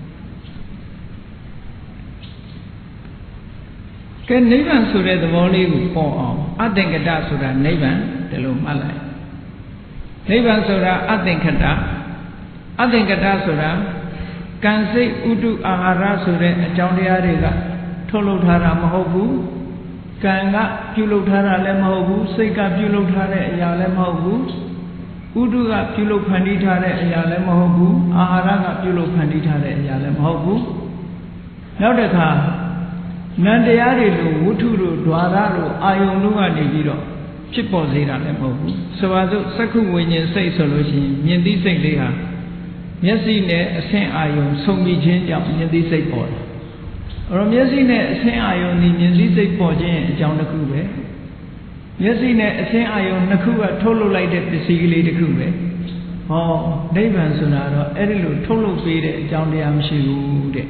ကဲနိဗ္ဗာန်ဆိုတဲ့သဘောလေးကိုပေါ်အောင်အသင်္ကတဆိုတာနိဗ္ဗာန်ဒီလိုမှတ်လိုက်နိဗ္ဗာန်ဆိုတာအသင်္ကတအသင်္ကတဆိုတာကံစိတ်ဥတုအာဟာရဆိုတဲ့အကြောင်းတရားတွေကထုတ်လုပ်ထားတာမဟုတ်ဘူးကံကပြုလုပ်ထားတာလည်းမဟုတ်ဘူးစိတ်ကပြုလုပ်ထားတဲ့အရာလည်းမဟုတ်ဘူးဥတုကပြုလုပ်ဖန်တီးထားတဲ့အရာလည်းမဟုတ်ဘူးအာဟာရကပြုလုပ်ဖန်တီးထားတဲ့အရာလည်းမဟုတ်ဘူးနောက်တစ်ခါနံတရားတွေလိုဝတ္ထုတို့ဓွာရတို့အာယုံတို့ကနေပြီးတော့ဖြစ်ပေါ်စေတာလည်းမဟုတ်ဘူးဆိုပါစို့စက္ခုဝိညာဉ်စိတ်ဆိုလို့ရှိရင်မြင်သိစိတ်လေးဟာမျက်စိနဲ့အဆင့်အာယုံဆုံပြီးခြင်းကြောင့်မြင်သိစိတ်ပေါ်တယ်အဲ့တော့မျက်စိနဲ့အဆင့်အာယုံဒီမြင်သိစိတ်ပေါ်ခြင်းအကြောင်းတစ်ခုပဲမျက်စိနဲ့အဆင့်အာယုံနှစ်ခုကထုတ်လုပ်လိုက်တဲ့ပစ္စည်းကလေးတစ်ခုပဲဟောနိဗ္ဗာန်ဆိုတာတော့အဲ့ဒီလိုထုတ်လုပ်ပေးတဲ့အကြောင်းတရားမရှိဘူးတဲ့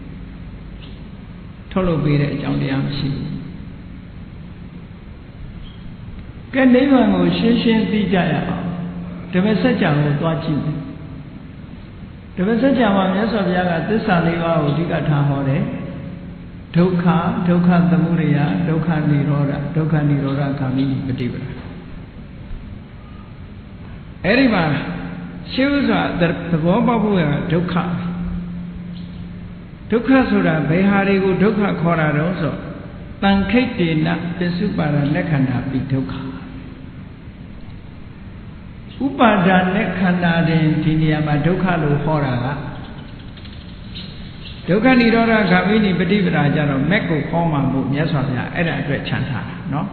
ထုတ်လုပ်ပေးတဲ့အကြောင်းတရားမရှိဘူးကဲနိဗ္ဗာန်ကိုရှင်းရှင်းသိကြရအောင်ဓမ္မစကြာကိုသွားကြည့်မယ်ဓမ္မစကြာမှာမြတ်စွာဘုရားကသစ္စာလေးပါးကိုအဓိကထားဟောတယ်ဒုက္ခဒုက္ခသမုဒယဒုက္ခនិရောဓဒုက္ခនិရောဓဂ ामि ပฏิပဒါအဲ့ဒီမှာရှင်းဥစွာသဘောပေါက်ဖို့ကဒုက္ခဒုက္ခဆိုတာဘယ်ဟာတွေကိုဒုက္ခခေါ်တာတော့ဆိုတန်ခိတ်တေနပစ္စုပါဒလက္ခဏာပိဒုက္ခဥပါဒာနဲ့ခန္ဓာတင်ဒီနေရာမှာဒုက္ခလို့ဟောတာကဒုက္ခនិရောဓဂ ामि ပฏิပဒါကြတော့မက်ကိုဟောမှမို့မြတ်စွာဘုရားအဲ့ဒါအတွက်ခြံထားတာเนาะ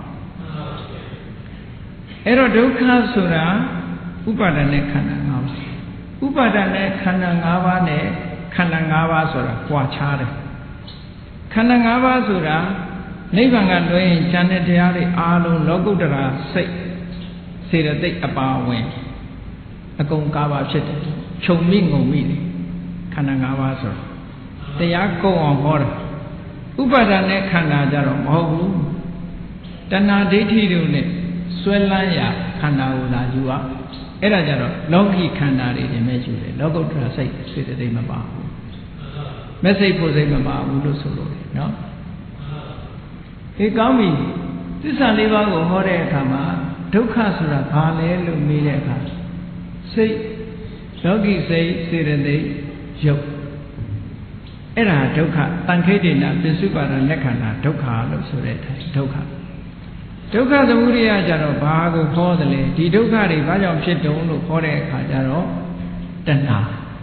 အဲ့တော့ဒုက္ခဆိုတာဥပါဒာနဲ့ခန္ဓာ၅ပါးဥပါဒာနဲ့ခန္ဓာ၅ပါးနဲ့ခန္ဓာ၅ပါးဆိုတာကြွားခြားတယ်ခန္ဓာ၅ပါးဆိုတာနိဗ္ဗာန်ကလွဲရင်ဉာဏ်နဲ့တရားတွေအားလုံးလောကုတ္တရာစိတ်စေတသိက်အပါဝင်အကုန်ကားပါဖြစ်တယ်ခြုံမိငုံမိတယ်ခန္ဓာ၅ပါးဆိုတော့တရားကုန်အောင်ဟောတာဥပါဒာနဲ့ခန္ဓာကြတော့မဟုတ်ဘူးတဏှာဒိဋ္ဌိတို့နဲ့ဆွဲလန်းရာခန္ဓာကိုလာယူอ่ะအဲ့ဒါကြတော့လောကီခန္ဓာတွေတင်မဲ့ယူတယ်လောကုတ္တရာစိတ်စေတသိက်မပါဘူးမဲ့စိတ်ဖို့စိတ်မပါဘူးလို့ဆိုလို့เนาะဒီကောင်းပြီသစ္စာလေးပါးကိုဟောတဲ့အခါမှာဒုက္ခဆိုတာဘာလဲလို့မေးတဲ့အခါစိတ်လောကီစိတ်စေတသိက်ရုပ်အဲ့ဒါဒုက္ခတန်ခိတ်တေနပစ္စုပါဒလက္ခဏာဒုက္ခလို့ဆိုတဲ့အတိုင်းဒုက္ခ Dukkha Samudaya jaro bhago khodale di dukkha ri ba jaung phit dong lo kho de akha jaro tanha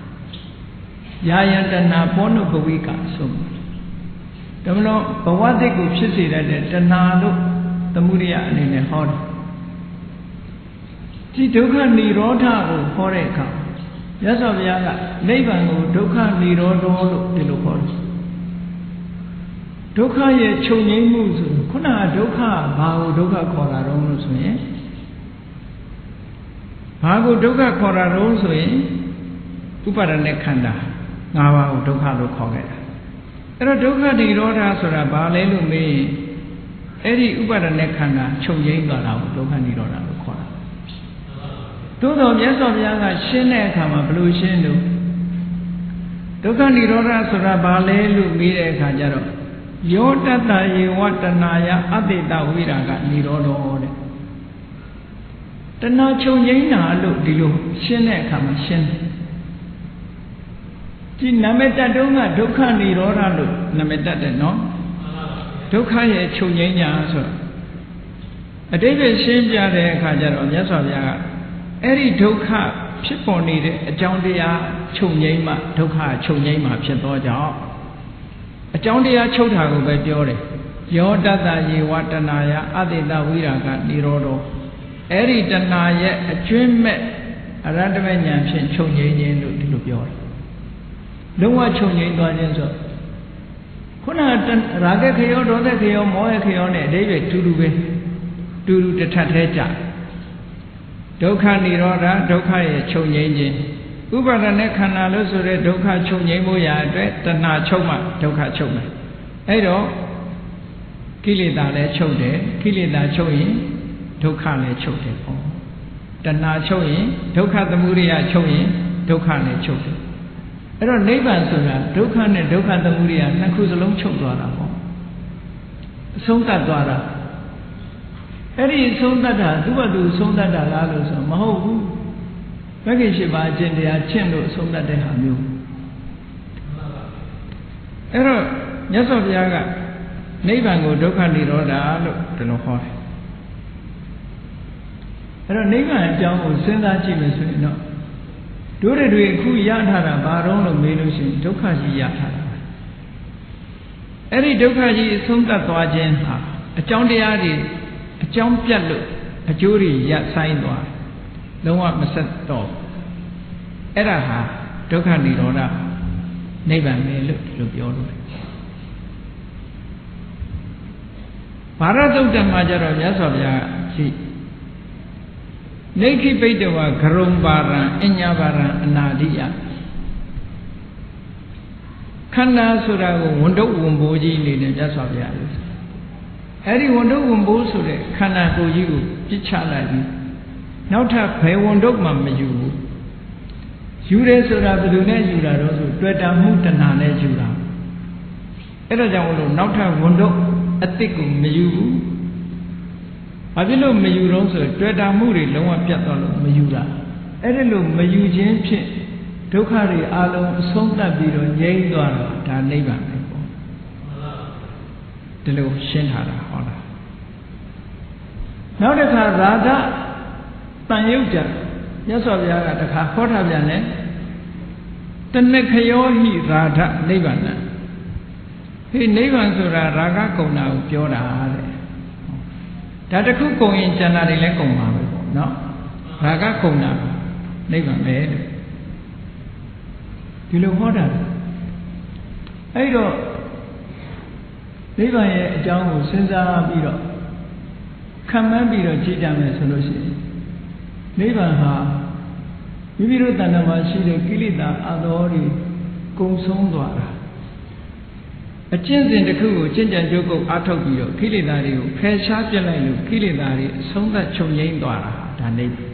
yayan tanha pono bhavika so damlo bhawatik ko phit se de tanha lo Samudaya ane ne ho de di dukkha nirodha ko kho de akha Yaswa Bhaya ka Nibbān ko dukkha nirodho lo di lo kho de Dukkha ye chung ngẫy mu so khuna dukkha ba ko dukkha kho ra ro lo so yin ba ko dukkha kho ra ro so yin upadane khanda ngā ba ko dukkha lo kho ge taအဲ့တော့ဒုက္ခnirodhaဆိုတာဘာလဲလို့မေးရင်အဲ့ဒီဥပါဒณะခန္ဓာချုပ်ငြိမ်းသွားတာကိုဒုက္ခnirodhaလို့ခေါ်တာသို့တော်မြတ်စွာဘုရားကရှင်းတဲ့အခါမှာဘယ်လိုရှင်းလို့ဒုက္ခnirodhaဆိုတာဘာလဲလို့မေးတဲ့အခါကျတော့ယောတတ္တယေဝတဏယအတိတဝိရာဂနိရောဓတဲ့တဏှာချုပ်ငြိမ်းတာလို့ဒီလိုရှင်းတဲ့အခါမှာရှင်းတယ်ဒီနာမည်တတ်တုံးကဒုက္ခនិရောဓလို့နာမည်တတ်တယ်နော်ဒုက္ခရဲ့ချုပ်ငြိမ်းညာဆိုအတိပ္ပယ်ရှင်းပြတဲ့အခါကျတော့မြတ်စွာဘုရားကအဲ့ဒီဒုက္ခဖြစ်ပေါ်နေတဲ့အကြောင်းတရားချုပ်ငြိမ်းမှဒုက္ခချုပ်ငြိမ်းမှဖြစ်သောကြောင့်အကြောင်းတရားချုပ်တာကိုပဲပြောတယ်ယောတတ္တယေဝတဏယအတိတဝိရာဂនិရောဓအဲ့ဒီတဏရဲ့အကျွင်းမဲ့အရဟတမေဉာဏ်ဖြင့်ချုပ်ငြိမ်းခြင်းလို့ဒီလိုပြောတယ်လုံးဝချုပ်ငြိမ်းသွားခြင်းဆိုခုနကရာဂခေယောဒေါသခေယောမောဟခေယောနဲ့အဓိပ္ပာယ်တူတူပဲတူတူတစ်ထပ်သေးကြဒုက္ခនិရောဓဒုက္ခရဲ့ချုပ်ငြိမ်းခြင်းဥပါဒณะခန္ဓာလို့ဆိုတဲ့ဒုက္ခချုပ်ငြိမ်းဖို့ရာအတွက်တဏှာချုပ်မှဒုက္ခချုပ်မယ်အဲ့တော့ကိလေသာလည်းချုပ်တယ်ကိလေသာချုပ်ရင်ဒုက္ခလည်းချုပ်တယ်ပေါ့တဏှာချုပ်ရင်ဒုက္ခသမုဒယချုပ်ရင်ဒုက္ခလည်းချုပ်တယ်အဲ့တော့နိဗ္ဗာန်ဆိုတာဒုက္ခနဲ့ဒုက္ခသမုဒယနှစ်ခုစလုံးချုပ်သွားတာပေါ့အဆုံးသတ်သွားတာအဲ့ဒီအဆုံးသတ်တာသူ့ဘာသူအဆုံးသတ်တာလားလို့ဆိုမဟုတ်ဘူးမဂ္ဂင်၈ပါးအကျင့်တရားချင့်လို့အဆုံးသတ်တဲ့ဟာမျိုးအဲ့တော့မြတ်စွာဘုရားကနိဗ္ဗာန်ကိုဒုက္ခនិရောဓလို့ဒီလိုဟောတယ်အဲ့တော့နိဗ္ဗာန်အကြောင်းကိုစဉ်းစားကြည့်မယ်ဆိုရင်တော့တို့တွေအခုရထားတာဘာတော့လို့မေးလို့ရှိရင်ဒုက္ခကြီးရထားတာအဲ့ဒီဒုက္ခကြီးအဆုံးသတ်သွားခြင်းဟာအကြောင်းတရားတွေအကြောင်းပြတ်လို့အကျိုးတွေရဆိုင်သွားလုံးဝမဆက်တော့အဲ့ဒါဟာဒုက္ခនិရောဓနိဗ္ဗာန်ပဲလို့ဒီလိုပြောလို့ဘာရသုတ်တံမှာကြတော့မြတ်စွာဘုရားရှိနေခိပိတဝဂရုံပါရံအညာပါရံအနာတိယခန္ဓာဆိုတာကိုဝန်တုပ်ဝန်ဘိုးကြီးအနေနဲ့မြတ်စွာဘုရားလို့အဲ့ဒီဝန်တုပ်ဝန်ဘိုးဆိုတဲ့ခန္ဓာကိုယ်ကြီးကိုပြစ်ချလိုက်ပြီးနောက်ထပ်ဘယ်ဝန်တုပ်မှမယူဘူးယူတယ်ဆိုတာဘယ်လိုနဲ့ယူတာတော့ဆိုတွေ့တာမှုတဏှာနဲ့ယူတာအဲ့ဒါကြောင့်လို့နောက်ထပ်ဝန်တုပ်အတိတ်ကိုမယူဘူးဘာဖြစ်လို့မယူတော့ဆိုတွေ့တာမှုတွေလုံးဝပြတ်သွားလို့မယူတာအဲ့ဒါလို့မယူခြင်းဖြင့်ဒုက္ခတွေအလုံးအဆုံးသတ်ပြီးတော့ငြိမ်းသွားတာဒါနိဗ္ဗာန်ပဲပေါ့ဒီလိုရှင်းထားတာဟောတာနောက်တစ်ခါရာဂတန်ရုပ်ကြမြတ်စွာဘုရားကတခါဟောထားပြန်တယ်တဏ္ဍခယောဟိရာဓနိဗ္ဗာန်ဟေးနိဗ္ဗာန်ဆိုတာရာဂကုံတာကိုပြောတာတဲ့ဒါတခုကုံရင်ကျန်တာတွေလည်းကုံပါပဲပေါ့နော်ရာဂကုံတာနိဗ္ဗာန်ပဲလို့ဒီလိုဟောတာအဲ့တော့နိဗ္ဗာန်ရဲ့အကြောင်းကိုစဉ်းစားပြီးတော့ခံမှန်းပြီးတော့ကြည့်ကြမယ်ဆိုလို့ရှိရင်နိဗ္ဗာန်ဟာမိမိတို့တဏ္ဍာမှာရှိတဲ့ကိလေသာအသောတွေကုန်ဆုံးသွားတာအကျင့်စဉ်တစ်ခုကိုကျင့်ကြံကြိုးကုပ်အားထုတ်ပြီးတော့ကိလေသာတွေကိုဖယ်ရှားပြလိုက်လို့ကိလေသာတွေအဆုံးသတ်ချုပ်ငြိမ်းသွားတာဒါနိဗ္ဗာန်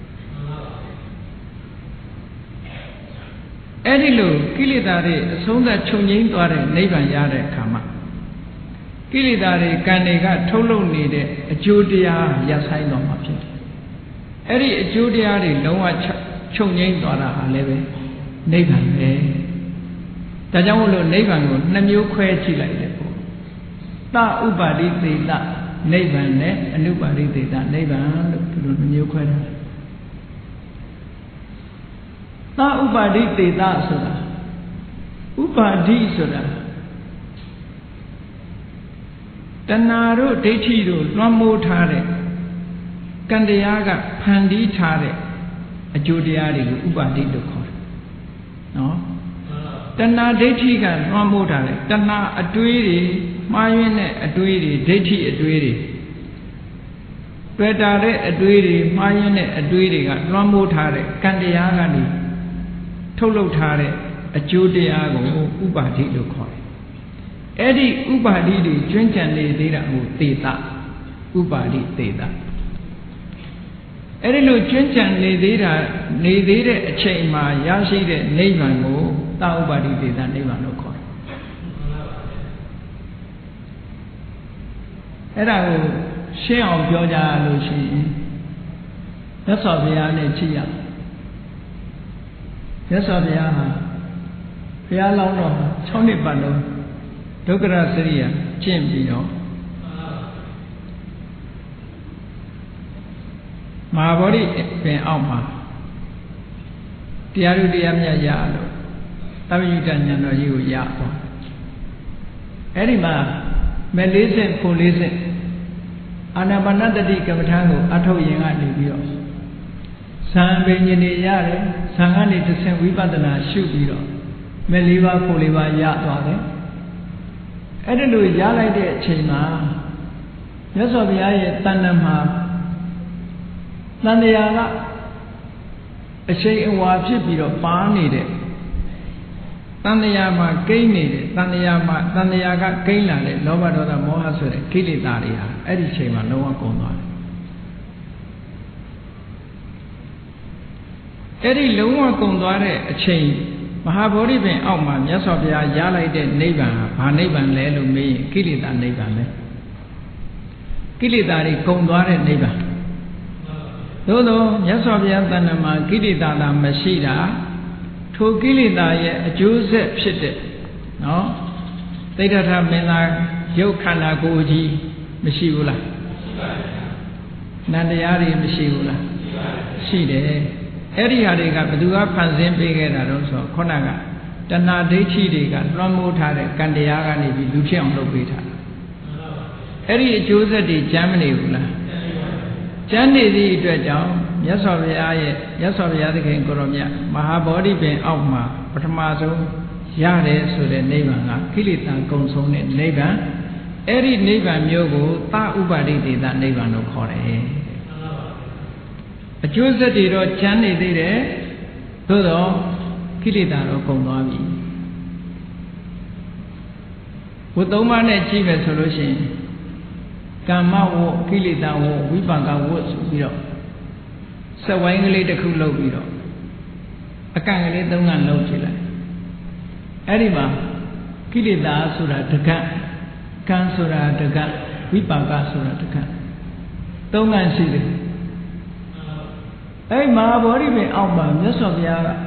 အဲ့ဒီလိုကိလေသာတွေအဆုံးသတ်ချုပ်ငြိမ်းသွားတဲ့နိဗ္ဗာန်ရတဲ့အခါမှာကိလေသာတွေကံတွေကထုတ်လုပ်နေတဲ့အကျိုးတရားရပ်ဆိုင်သွားမှာဖြစ်တယ်အဲ့ဒီအကျိုးတရားတွေလုံးဝချုပ်ငြိမ်းသွားတာဟာလည်းပဲနိဗ္ဗာန်ပဲဒါကြောင့်မို့လို့နိဗ္ဗာန်ကိုနှစ်မျိုးခွဲကြည့်လိုက်တယ်ပေါ့တဥပါတိသေတနိဗ္ဗာန်နဲ့အနုပါရိသေသနိဗ္ဗာန်လို့ဒီလိုမျိုးခွဲထားတယ်သာဥပါရိသေသဆိုတာဥပါရိဆိုတာတဏှာတို့ဒိဋ္ဌိတို့လွှမ်းမိုးထားတဲ့ကံတရားကဖန်တီးထားတဲ့အကျိုးတရားတွေကိုဥပါတိလို့ခေါ်တယ်နော်တဏှာဒိဋ္ဌိကလွှမ်းမိုးထားတဲ့တဏှာအတွေးတွေမှားယွင်းတဲ့အတွေးတွေဒိဋ္ဌိအတွေးတွေတွေ့တာတဲ့အတွေးတွေမှားယွင်းတဲ့အတွေးတွေကလွှမ်းမိုးထားတဲ့ကံတရားကနေထုတ်လုပ်ထားတဲ့အကျိုးတရားကိုဥပါတိလို့ခေါ်တယ်အဲ့ဒီဥပါတိတွေကျွမ်းကျန်နေသေးတာကိုသေတဥပါတိသေတအဲ့ဒီလိုကျွမ်းကျန်နေသေးတာနေသေးတဲ့အချိန်မှာရရှိတဲ့နိဗ္ဗာန်ကိုသာဥပါတိသေတနိဗ္ဗာန်လို့ခေါ်တယ်အဲ့ဒါကိုရှင်းအောင်ပြောကြလို့ရှိရင်မြတ်စွာဘုရားနဲ့ကြည့်ရမြတ်စွာဘုရားဟာဘုရားလောင်းတော်၆နှစ်ပတ်လုံးဒုက္ခရစရိယကျင့်ပြီးတော့မဟာဗောဓိပင်အောက်မှာတရားတို့တရားမြတ်ရလို့သဗ္ဗညုတဉာဏ်တော်ကြီးကိုရသွားအဲ့ဒီမှာမဲ့လေးစင်ဖို့လေးစင်အာနာပါနတတိကမ္မထာကိုအထုတ်ရင်ကနေပြီးတော့ဇံပင်ညနေရတယ်ဇံကနေတစ်ဆင့်ဝိပဿနာရှုပြီးတော့မဲ့လေးပါးဖို့လေးပါးရသွားတယ်အဲ့ဒီလိုရလိုက်တဲ့အချိန်မှာမြတ်စွာဘုရားရဲ့တဏ္ဍမှာတန်တရားကအရှိန်အဝါဖြစ်ပြီးတော့ပါနေတဲ့တန်တရားမှာကိန်းနေတဲ့တန်တရားမှာတန်တရားကကိန်းလာတဲ့လောဘဒေါသမောဟဆိုတဲ့ကိလေသာတွေဟာအဲ့ဒီအချိန်မှာလုံးဝကုန်သွားတယ်အဲ့ဒီလုံးဝကုန်သွားတဲ့အချိန်မဟာဗောဓိပင်အောက်မှာမြတ်စွာဘုရားရလိုက်တဲ့နိဗ္ဗာန်ဟာဘာနိဗ္ဗာန်လဲလို့မေးရင်ကိလေသာနိဗ္ဗာန်ပဲကိလေသာတွေကုန်သွားတဲ့နိဗ္ဗာန်သို့သောမြတ်စွာဘုရားတဏ္ဍမှာကိလေသာသာမရှိတာထိုကိလေသာရဲ့အကျိုးဆက်ဖြစ်တဲ့နော်သိဋ္ဌထမင်းသားရုပ်ခန္ဓာကိုယ်ကြီးမရှိဘူးလားရှိပါဘူးနန္တရားတွေမရှိဘူးလားရှိတယ်အဲ့ဒီဟာတွေကဘယ်သူကဖန်ဆင်းပေးခဲ့တာတော့ဆိုခုနကတဏှာဒိဋ္ဌိတွေကလွှမ်းမိုးထားတဲ့ကံတရားကနေပြီးလူဖြစ်အောင်လုပ်ပေးထားတာအဲ့ဒီအကျိုးဆက်တွေကျမ်းမနေဘူးလားကျမ်းနေသည့်အတွက်ကြောင့်မြတ်စွာဘုရားရဲ့မြတ်စွာဘုရားသခင်ကိုရောမြတ်မဟာဗောဓိပင်အောက်မှာပထမဆုံးရတယ်ဆိုတဲ့နိဗ္ဗာန်ကကိလေသာကုန်ဆုံးတဲ့နိဗ္ဗာန်အဲ့ဒီနိဗ္ဗာန်မျိုးကိုသာဥပါတိတေသနိဗ္ဗာန်လို့ခေါ်တယ်အကျိုးဆက်တွေတော့ကျမ်းနေသေးတယ်သို့တော့ကိလေသာတော့ကုန်သွားပြီဝတ်သုံးပါးနဲ့ကြည့်မယ်ဆိုလို့ရှိရင်ကမ္မဝတ်ကိလေသာဝတ်ဝိပါကဝတ်ဆိုပြီးတော့စက်ဝိုင်းကလေးတစ်ခုလုပ်ပြီးတော့အကန့်ကလေးသုံးကန့်လုပ်ကြည့်လိုက်အဲ့ဒီမှာကိလေသာဆိုတာတကန့်ကံဆိုတာတကန့်ဝိပါကဆိုတာတကန့်သုံးကန့်ရှိတယ်အဲ့မဟာဗောဓိပင်အောက်မှာမြတ်စွာဘုရားက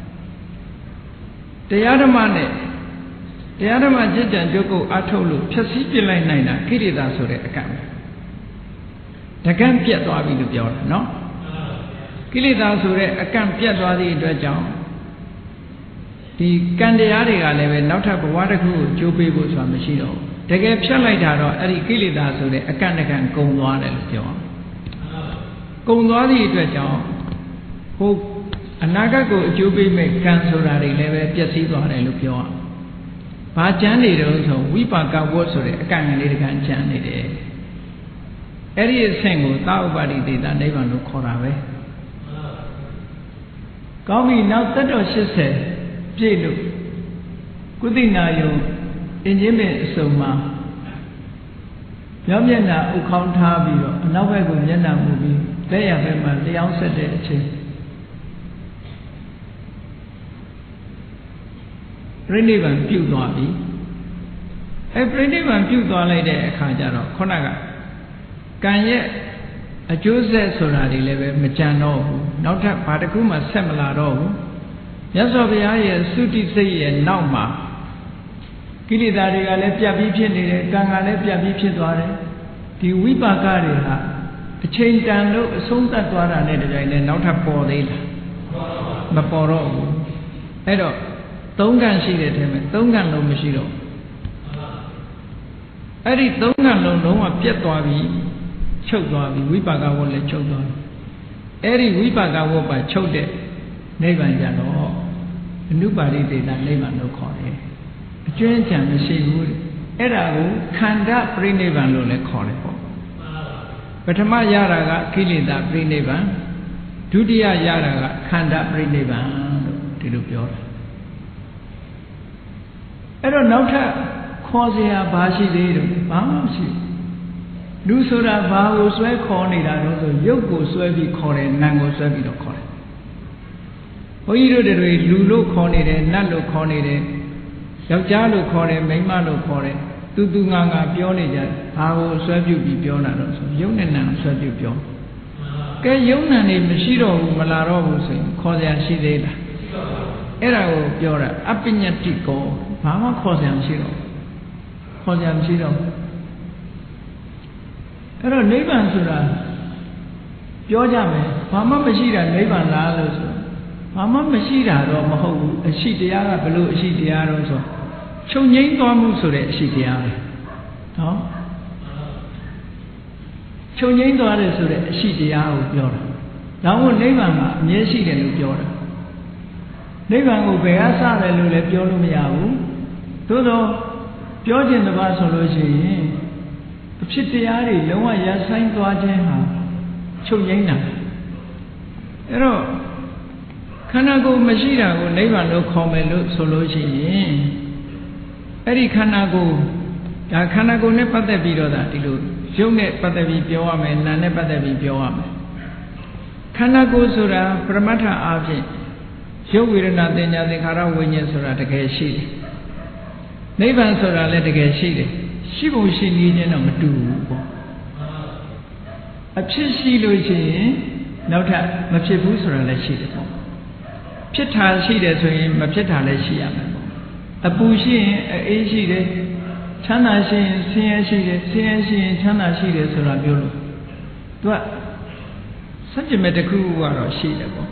တရားဓမ္မနဲ့တရားဓမ္မจิตတံကြုတ်ကိုအထုတ်လို့ဖြည့်ဆည်းပြလိုက်နိုင်တာကိလေသာဆိုတဲ့အကန့်တကန့်ပြတ်သွားပြီလို့ပြောတာနော်ကိလေသာဆိုတဲ့အကန့်ပြတ်သွားသည့်အတွက်ကြောင့်ဒီကံတရားတွေကလည်းပဲနောက်ထပ်ဘဝတစ်ခုကိုကြိုးပေးဖို့ဆိုတာမရှိတော့ဘူးတကယ်ဖြတ်လိုက်တာတော့အဲ့ဒီကိလေသာဆိုတဲ့အကန့်တကန့်ကုန်သွားတယ်လို့ပြောအောင်ကုန်သွားသည့်အတွက်ကြောင့်ဟိုအနာဂတ်ကိုအကျိုးပေးမဲ့ကံဆိုတာတွေလည်းပဲပျက်စီးသွားတယ်လို့ပြောအောင်ဘာကျမ်းနေတယ်ဆိုဝိပါကဝတ်ဆိုတဲ့အကန့်ကလေးတကန့်ကျမ်းနေတယ်အဲ့ဒီအဆင့်ကိုသာဥပါတိတေသနိဗ္ဗာန်လို့ခေါ်တာပဲကောင်းပြီနောက်သက်တော်၈၀ပြည့်လို့ကုသိနာယုံအင်ဂျင်ပင်အစုံမှာမြောက်မျက်နှာဥခေါင်းထားပြီးတော့အနောက်ဘက်ကိုမျက်နှာမူပြီးလက်ရဘက်မှာလျှောင်းဆက်တဲ့အချိန်ပြိဋိဘံပြုတ်သွားပြီအဲပြိဋိဘံပြုတ်သွားလိုက်တဲ့အခါကျတော့ခုနကကံရဲ့အကျိုးဆက်ဆိုတာတွေလည်းပဲမကြံတော့ဘူးနောက်ထပ်ဘာတစ်ခုမှဆက်မလာတော့ဘူးမြတ်စွာဘုရားရဲ့သုတိစိတ်ရဲ့နောက်မှာကိလေသာတွေကလည်းပြတ်ပြီးဖြစ်နေတယ်ကံကလည်းပြတ်ပြီးဖြစ်သွားတယ်ဒီဝိပါကတွေဟာအချိန်တန်လို့အဆုံးသတ်သွားတာနဲ့တပြိုင်တည်းနောက်ထပ်ပေါ်သေးလားမပေါ်တော့ဘူးအဲ့တော့သုံးကံရှိတဲ့ထဲမှာသုံးကံလုံးမရှိတော့အဲ့ဒီသုံးကံလုံးလုံးဝပြတ်သွားပြီချုပ်သွားပြီဝိပါကဝတ်လည်းချုပ်သွားပြီအဲ့ဒီဝိပါကဝတ်ပါချုပ်တဲ့နိဗ္ဗာန်ကြတော့အနုပါရိသေတနိဗ္ဗာန်လို့ခေါ်တယ်အကျွမ်းကြံမရှိဘူးအဲ့ဒါကိုခန္ဓာပြိနိဗ္ဗာန်လို့လည်းခေါ်တယ်ပေါ့ပထမရတာကကိလေသာပြိနိဗ္ဗာန်ဒုတိယရတာကခန္ဓာပြိနိဗ္ဗာန်လို့ဒီလိုပြောတာအဲ့တော့နောက်ထပ်ခေါ်စရာဘာရှိသေးတယ်ဘာမှမရှိလူဆိုတာဘာကိုဆွဲခေါ်နေတာတော့ဆိုရုပ်ကိုဆွဲပြီးခေါ်တယ်နာမ်ကိုဆွဲပြီးတော့ခေါ်တယ်ဘုန်းကြီးတို့တွေလူလို့ခေါ်နေတယ်နတ်လို့ခေါ်နေတယ်ယောက်ျားလို့ခေါ်တယ်မိန်းမလို့ခေါ်တယ်သူသူငါငါပြောနေကြဘာကိုဆွဲပြုတ်ပြီးပြောတာတော့ဆိုယုံနဲ့နာမ်ဆွဲပြုတ်ပြောကဲယုံနာနေမရှိတော့ဘူးမလာတော့ဘူးဆိုရင်ခေါ်စရာရှိသေးလားအဲ့ဒါကိုပြောတာအပညတ္တိကောဘာမှခေါ်စရာမရှိတော့ခေါ်စရာမရှိတော့အဲ့တော့နိဗ္ဗာန်ဆိုတာပြောကြမယ်ဘာမှမရှိတာနိဗ္ဗာန်လားလို့ဆိုဘာမှမရှိတာတော့မဟုတ်ဘူးအရှိတရားကဘယ်လိုအရှိတရားတော့ဆိုချုပ်ငိမ့်သွားမှုဆိုတဲ့အရှိတရားပဲနော်ချုပ်ငိမ့်သွားတယ်ဆိုတဲ့အရှိတရားကိုပြောတာဒါမှမဟုတ်နိဗ္ဗာန်မှာအမြဲရှိတယ်လို့ပြောတာနိဗ္ဗာန်ကိုဘယ်ကစတယ်လို့လည်းပြောလို့မရဘူးသို့တော့ပြောခြင်းတစ်ပါးဆိုလို့ရှိရင်အဖြစ်တရားတွေလုံးဝရဆိုင်သွားခြင်းဟာချုပ်ငိမ့်တာအဲ့တော့ခန္ဓာကိုယ်မရှိတာကိုနိဗ္ဗာန်လို့ခေါ်မယ်လို့ဆိုလို့ရှိရင်အဲ့ဒီခန္ဓာကိုယ်ဒါခန္ဓာကိုယ်နဲ့ပတ်သက်ပြီးတော့ဒါဒီလိုရုပ်နဲ့ပတ်သက်ပြီးပြောရမယ်နာမ်နဲ့ပတ်သက်ပြီးပြောရမယ်ခန္ဓာကိုယ်ဆိုတာပရမတ္ထအားဖြင့်ရုပ်ဝေဒနာသင်ညာသင်္ခါရဝိညာဉ်ဆိုတာတကယ်ရှိတယ်နိဗ္ဗာန်ဆိုတာလည်းတကယ်ရှိတယ်ရှိဖို့ရှိနေခြင်းတော့မတူဘူးပေါ့အဖြစ်ရှိလို့ရှိရင်နောက်ထပ်မဖြစ်ဘူးဆိုတာလည်းရှိတယ်ပေါ့ဖြစ်တာရှိတယ်ဆိုရင်မဖြစ်တာလည်းရှိရမယ်ပေါ့အပူရှိရင်အေးရှိတယ်ချမ်းသာရှိရင်ဆင်းရဲရှိတယ်ဆင်းရဲရှိရင်ချမ်းသာရှိတယ်ဆိုတာပြောလို့သူကစัจ jame တစ်ခုကတော့ရှိတယ်ပေါ့